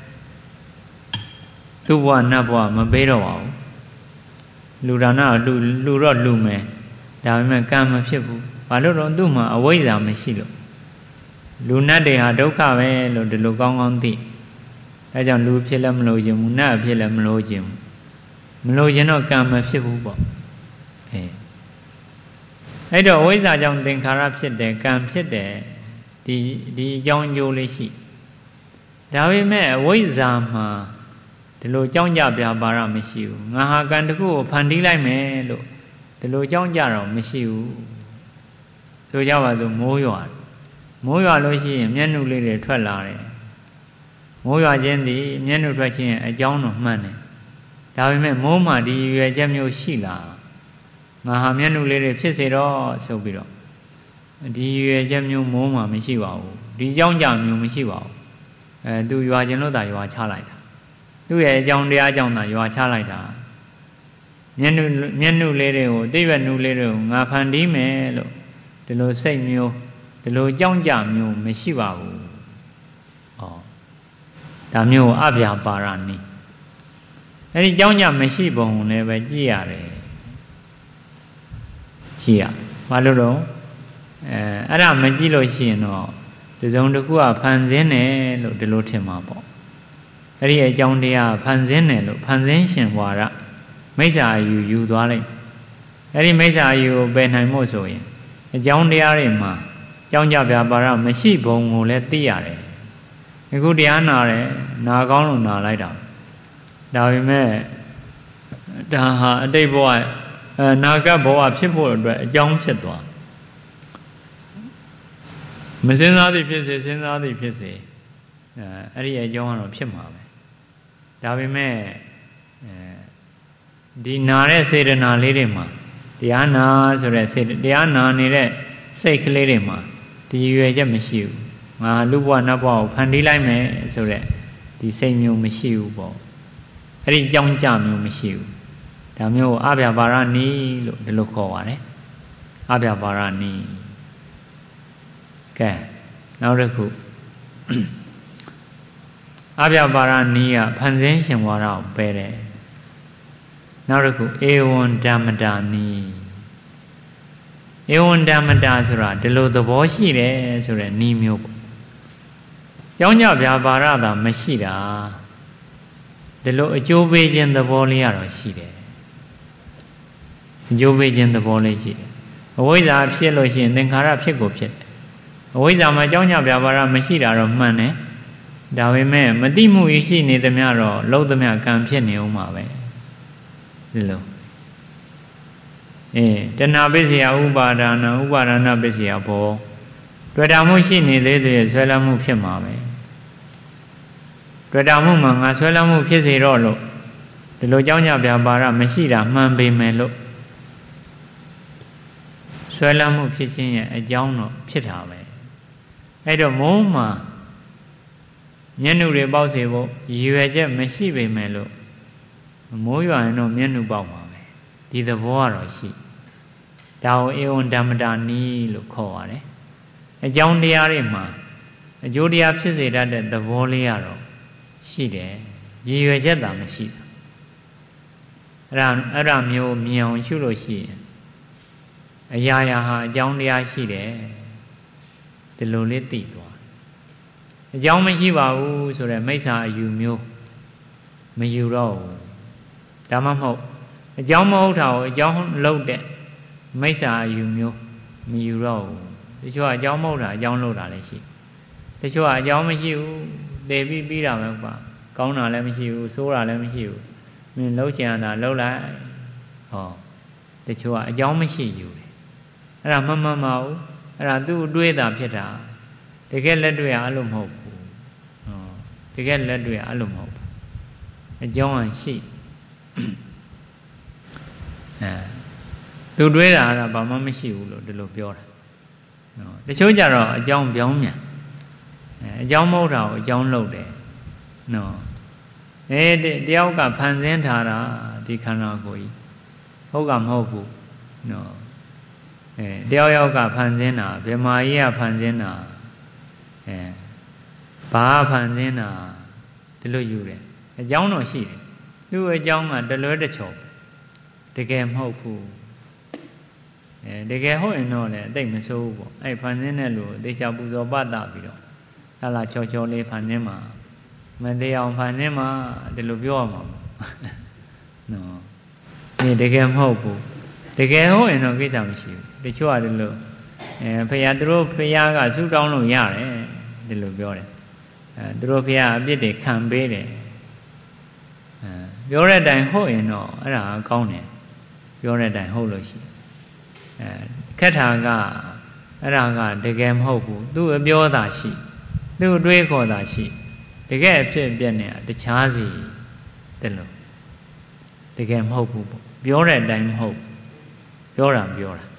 သူ့ဘဝနတ်ဘဝမပေးတော့ပါဘူးလူဒါနလှူလှူတော့လှူမယ်ဒါပေမဲ့ကံမဖြစ်ဘူးဘာလို့တော့သူ့မှာအဝိဇ္ဇာမရှိလို့လူနတ်တွေဟာဒုက္ခပဲလို့ဒီလိုကောင်းကောင်းသိအဲကြောင့်လူဖြစ်လည်းမလို့ခြင်းဘူးနတ်ဖြစ်လည်းမလို့ခြင်းဘူးမလို့ခြင်းတော့ကံမဖြစ်ဘူးပေါ့အဲအဲ့တော့အဝိဇ္ဇာကြောင့်သင်္ခါရဖြစ်တယ်ကံဖြစ်တယ်ဒီဒီအကြောင်းအကျိုးလေးရှိဒါပေမဲ့အဝိဇ္ဇာမှာဒီလိုကြောင်းကြပြပါရမရှိဘူးငါဟာကံတစ်ခုကိုဖန်တီးလိုက်မယ်လို့ဒီလိုကြောင်းကြတော့မရှိဘူးဆိုကြပါစို့မိုးရွာမိုးရွာလို့ရှိရင်မျက်နှာလေးတွေထွက်လာတယ်မိုးရွာခြင်းသည်မျက်နှာထွက်ခြင်းအကြောင်းတော့မှန်တယ်ဒါပေမဲ့မိုးမှဒီရွယ်ချက်မျိုးရှိလားငါဟာမျက်နှာလေးတွေဖြစ်စေတော့ဆိုပြီးတော့ဒီရွယ်ချက်မျိုးမိုးမှာမရှိပါဘူးဒီအကြောင်းကြောင့်မျိုးမရှိပါဘူးအဲသူရွာခြင်းလို့သာရွာချလိုက်တာသူ့ရဲ့အကြောင်းတရားကြောင့်သာရွာချလိုက်တာမျက်နှာမျက်နှာလေးတွေကိုတိရွက်နှုလေးတွေကိုငါဖန်တီးမယ်လို့ဒီလိုစိတ်မျိုးဒီလိုအကြောင်းကြမျိုးမရှိပါဘူးဩဒါမျိုးအဗျာပါရဏီအဲ့ဒီအကြောင်းကြမရှိပုံလည်းပဲကြည့်ရတယ်ကြည့်ရဘာလို့တော့အဲအဲ့ဒါမကြည့်လို့ရှိရင်တော့ဒီစုံတစ်ခုကဖန်ဆင်းတယ်လို့ဒီလိုထင်မှာပေါ့အဲ့ဒီအကြောင်းတရားဖန်ဆင်းတယ်လို့ဖန်ဆင်းရှင်ဝါဒမိစ္ဆာယူယူသွားလိုက်အဲ့ဒီမိစ္ဆာယူကိုပယ်နိုင်မို့ဆိုရင်အကြောင်းတရားတွေမှာအကြောင်းကြပြပါရမရှိဘုံကိုလည်းသိရတယ်အခုတရားနာတယ်နာကောင်းလို့နာလိုက်တာဒါပေမဲ့ဒါဟာအတိတ်ဘဝအဲနာဂတ်ဘဝဖြစ်ဖို့အတွက်အကြောင်းဖြစ်သွားမစင်စားသည်ဖြစ်စေစဉ်းစားသည်ဖြစ်စေအဲအဲ့ဒီအကြောင်းကတော့ဖြစ်မှာပဲဒါပေမဲ့အဲဒီနာတဲ့စေတနာလေးတွေမှာတရားနာဆိုတဲ့စေတရားနာနေတဲ့စိတ်ကလေးတွေမှာဒီရွယ်ချက်မရှိဘူးငါလူဘဝနတ်ဘဝကိုဖန်တီးလိုက်မယ်ဆိုတဲ့ဒီစိတ်မျိုးမရှိဘူးပေါ့အဲ့ဒီအကြောင်းကြမျိုးမရှိဘူးဒါမျိုးကိုအဗျာပါရဏီလို့ဒီလိုခေါ်ပါတယ်အဗျာပါရဏီကဲနောက်တစ်ခုအဗျာပါရဏီကဖန်ဆင်းရှင်ဝါဒကိုပယ်တယ်နောက်တစ်ခုဧဝံဓမ္မတာနီဧဝံဓမ္မတာဆိုတာဒီလိုသဘောရှိတယ်ဆိုတဲ့နီးမျိုးပေါ့ကျောင်းကြဗျာပါရတာမရှိတာဒီလိုအကျိုးပေးခြင်းသဘောလေးကတော့ရှိတယ်အကျိုးပေးခြင်းသဘောလေးရှိတယ်အဝိဇ္ဇာဖြစ်လို့ရှိရင်သင်္ခါရဖြစ်ကိုဖြစ်တယ်အဝိဇ္ဇာမှာကျောင်းကြဗျာပါရမရှိတာတော့မှန်တယ်ဒါပေမဲ့မတိမှုရှိနေသမျှတော့လုံးသမျှကံဖြစ်နေဦးမှာပဲဒီလိုအေးတဏှာပစ္စယဥပါဒာနဥပါဒနာပစ္စယဘောတွေ့တာမှုရှိနေသေးသေးဆွဲလမ်းမှုဖြစ်မှာပဲတွေ့တာမှုမှာငါဆွဲလမ်းမှုဖြစ်စေတော့လို့ဒီလိုကြောင်းကြပြပါရမရှိတာမှန်ပေမဲ့လို့ဆွဲလမ်းမှုဖြစ်ခြင်းရဲ့အကြောင်းတော့ဖြစ်တာပဲအဲ့တော့မိုးမှာမျက်နှာတွေပေါက်စေဖို့ရည်ရွယ်ချက်မရှိပေမဲ့လို့မိုးရွာရင်တော့မျက်နှာပေါက်မှာပဲဒီသဘောကတော့ရှိဒါကိုဧဝံဓမ္မတာနီးလို့ခေါ်ရတယ်အကြောင်းတရားတွေမှာအကျိုးတရားဖြစ်စေတတ်တဲ့သဘောလေးကတော့ရှိတယ်ရည်ရွယ်ချက်သာမရှိဘူးအဲ့ဒါအဲ့ဒါမျိုးမြင်အောင်ရှုလို့ရှိရင်အရာရာဟာအကြောင်းတရားရှိတယ်ဒီလိုလေးသိသွားအကြောင်းမရှိပါဘူးဆိုတဲ့မိစ္ဆာအယူမျိုးမယူတော့ဘူးဒါမှမဟုတ်အကြောင်းမဟုတ်တာကိုအကြောင်းလုပ်တဲ့မိစ္ဆာအယူမျိုးမယူတော့ဘူးတချို့ကအကြောင်းမဟုတ်တာအကြောင်းလုပ်တာလည်းရှိတချို့ကအကြောင်းမရှိဘူးတည်ပြီးပြီးတာပဲကွာကောင်းတာလည်းမရှိဘူးဆိုးတာလည်းမရှိဘူးမင်းလှုပ်ချင်တာလှုပ်လိုက်ဟောတချို့ကအကြောင်းမရှိယူတယ်အဲ့ဒါမမှန်ပါဘူးအဲ့ဒါသူ့အတွေးတာဖြစ်တာတကယ်လက်တွေ့အဲ့လိုမဟုတ်ဘူးဟောတကယ်လက်တွေ့အဲ့လိုမဟုတ်ဘူးအကြောင်းကရှိအဲသူတွေးတာကဘာမှမရှိဘူးလို့ဒီလိုပြောတာနော်တချို့ကြတော့အကြောင်းပြောင်းမြန်အဲအကြောင်းမဟုတ်တာကိုအကြောင်းလုပ်တယ်နော်အဲတယောက်ကဖန်ဆင်းထားတာဒီခန္ဓာကိုယ်ကြီးဟုတ်ကမဟုတ်ဘူးနော်အဲတယောက်ယောက်ကဖန်ဆင်းတာဗေမာကြီးကဖန်ဆင်းတာအဲဘာဖန်ဆင်းတာဒီလိုယူတယ်အကြောင်းတော့ရှိတယ်သူ့အကြောင်းကတလွဲတစ်ချုံတကယ်မဟုတ်ဘူးအဲတကယ်ဟုတ်ရင်တော့လည်းအတိတ်မဆိုးဘူးပေါ့အဲ့ဖန်ဆင်းတဲ့လူကိုသေချာပူဇော်ပတပြီးတော့ဟာလာချောချောလေးဖန်ဆင်းမှာမသေးအောင်ဖန်ဆင်းမှာဒီလိုပြောရမှာပေါ့နော်ဒီတကယ်မဟုတ်ဘူးတကယ်ဟုတ်ရင်တော့ကိစ္စမရှိဘူးတချို့ကဒီလိုအဲဖခင်သူတို့ဖခင်ကဆုတောင်းလို့ရတယ်ဒီလိုပြောတယ်အဲသူတို့ဖခင်အပြစ်တွေခံပေးတယ်အဲပြောတဲ့အတိုင်းဟုတ်ရင်တော့အဲ့ဒါကောင်းတယ်ပြောတဲ့အတိုင်းဟုတ်လို့ရှိအဲခက်တာကအဲ့ဒါကတကယ်မဟုတ်ဘူးသူ့အပြောသာရှိသူ့အတွေးခေါ်သာရှိတကယ်အဖြစ်အပျက်နဲ့တခြားစီတလို့တကယ်မဟုတ်ဘူးပေါ့ပြောတဲ့အတိုင်းမဟုတ်တပြောတာပြောတာ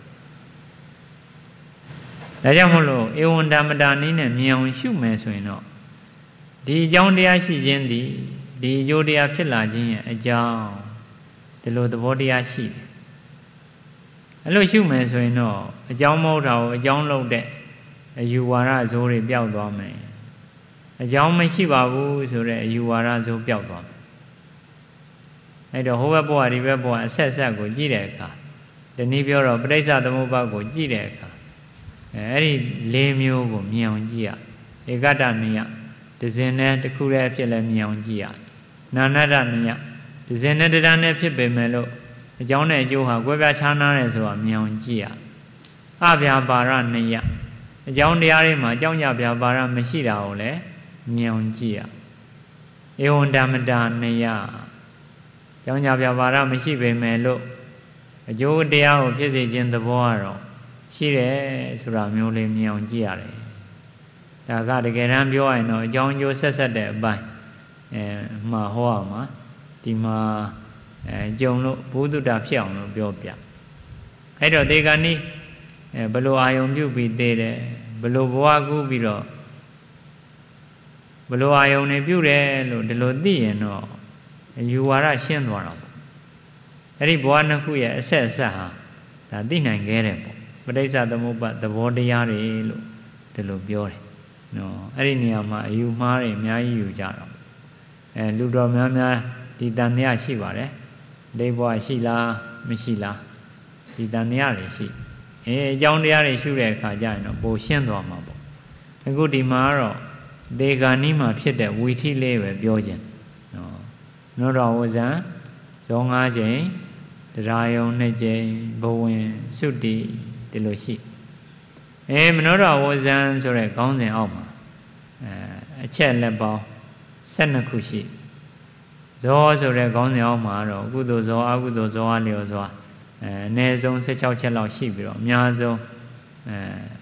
ဒါကြောင့်မို့လို့ဧဝံဓမ္မတာနည်းနဲ့မြင်အောင်ရှုမယ်ဆိုရင်တော့ဒီအကြောင်းတရားရှိခြင်းဒီဒီအကျိုးတရားဖြစ်လာခြင်းရဲ့အကြောင်းဒီလိုသဘောတရားရှိတယ်အဲ့လိုရှုမယ်ဆိုရင်တော့အကြောင်းမဟုတ်တာကိုအကြောင်းလုပ်တဲ့အယူဝါဒဇိုးတွေပျောက်သွားမယ်အကြောင်းမရှိပါဘူးဆိုတဲ့အယူဝါဒဇိုးပျောက်သွားမယ်အဲ့တော့ဟိုဘက်ဘဝဒီဘက်ဘဝအဆက်ဆက်ကိုကြည့်တဲ့အခါဒီနည်းပြောတော့ပဋိစ္စသမုပ္ပါဒ်ကိုကြည့်တဲ့အခါအဲအဲ့ဒီလေးမျိုးကိုမြင်အောင်ကြည့်ရဧကတနိယဒဇင်နဲ့တစ်ခုတည်းဖြစ်လဲမြင်အောင်ကြည့်ရနာနတနိယဒဇင်နဲ့တရားနဲ့ဖြစ်ပေမဲ့လို့အကြောင်းနဲ့အကျိုးဟာကွဲပြားခြားနားတယ်ဆိုတာမြင်အောင်ကြည့်ရအဗျာပါရနိယအကြောင်းတရားတွေမှာအကြောင်းကြဗျာပါရမရှိတာကိုလည်းမြင်အောင်ကြည့်ရဧဝံဓမ္မတာနိယအကြောင်းကြဗျာပါရမရှိပေမဲ့လို့အကျိုးတရားကိုဖြစ်စေခြင်းသဘောကတော့ရှိတယ်ဆိုတာမျိုးလေးမြင်အောင်ကြည့်ရတယ်ဒါကတကယ်တမ်းပြောရရင်တော့အကြောင်းအကျိုးဆက်ဆက်တဲ့အပိုင်းအဲမှာဟောရမှာဒီမှာအဲကြုံလို့ဘုဒ္ဓတာဖြစ်အောင်လို့ပြောပြအဲ့တော့ဒေဂာနိအဲဘလို့အာယုံပြုပြီးသေးတယ်ဘလို့ဘဝကူးပြီးတော့ဘလို့အာယုံနေပြုတယ်လို့ဒီလိုသိရင်တော့အယူဝါဒရှင်းသွားတော့အဲ့ဒီဘဝနှစ်ခုရဲ့အဆက်အဆက်ဟာဒါသိနိုင်ခဲ့တယ်ပေါ့ပဋိစ္စသမုပ္ပါဒ်သဘောတရားတွေလို့ဒီလိုပြောတယ်နော်အဲ့ဒီနေရာမှာအယူမှားတွေအများကြီးယူကြတော့အဲလူတော်များများဒီတန်တရားရှိပါတယ်ဒိဋ္ဌဘဝရှိလားမရှိလားဒီတန်တရားတွေရှိအဲအကြောင်းတရားတွေရှုတဲ့အခါကျရင်တော့ပိုရှင်းသွားမှာပေါ့အခုဒီမှာတော့ဒေဂာနိမှာဖြစ်တဲ့ဝီထိလေးပဲပြောခြင်းနော်နောတော်ဝဇံဇောငါးချိန်တရားယုံနှစ်ချိန်ဘဝင်သုတိဒီလိုရှိအဲမနောတော်ဝဇံဆိုတဲ့ခေါင်းစဉ်အောက်မှာအဲအချက်လက်ပေါင်း၁၂ခုရှိဇောဆိုတဲ့ခေါင်းစဉ်အောက်မှာတော့ကုသိုလ်ဇောအကုသိုလ်ဇောအလျော်စွာအဲအနည်းဆုံး၁၆ချက်လောက်ရှိပြီးတော့အများဆုံးအဲ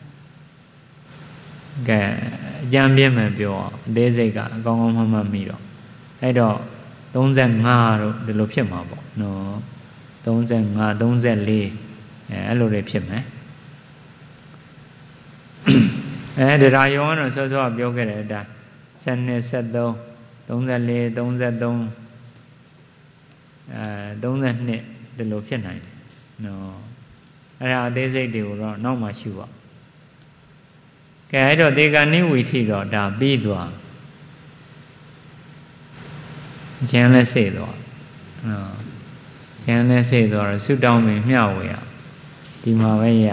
ကဲအကြံပြင်းမယ်ပြောအသေးစိတ်ကအကောင်းကောင်းမှတ်မှတ်မိတော့အဲ့တော့၃၅တို့ဒီလိုဖြစ်မှာပေါ့နော်၃၅ ၃၄အဲအဲ့လိုတွေဖြစ်မယ်အဲတရားယုံကတော့စောစောပြောခဲ့တဲ့အတိုင်း၁၂ ၁၃ ၃၄ ၃၃အဲ၃၂ဒီလိုဖြစ်နိုင်တယ်နော်အဲ့ဒါအသေးစိတ်တွေကိုတော့နောက်မှရှုပါကဲအဲ့တော့ဒေဂာနိဝီထိတော့ဒါပြီးသွားကျန်လဲစိတ်သွားနော်ကျန်လဲစိတ်သွားတော့ဆုတောင်းပြီးမျှဝေရဒီမှာပဲရ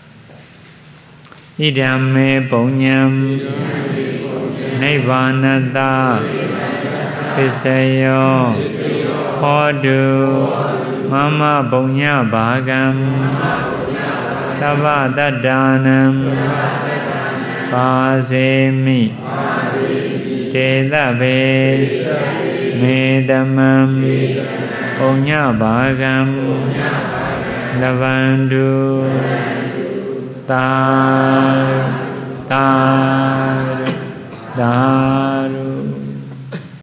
ဣဒံမေပုံညံနိဗ္ဗာနတပစ္စယောဟောတုမမပုံညဘာကံသဗ္ဗတတ္တာနံပါစေမိတေသဗေမေတမံပုံညဘာကံလဗန္တုသာသာသာ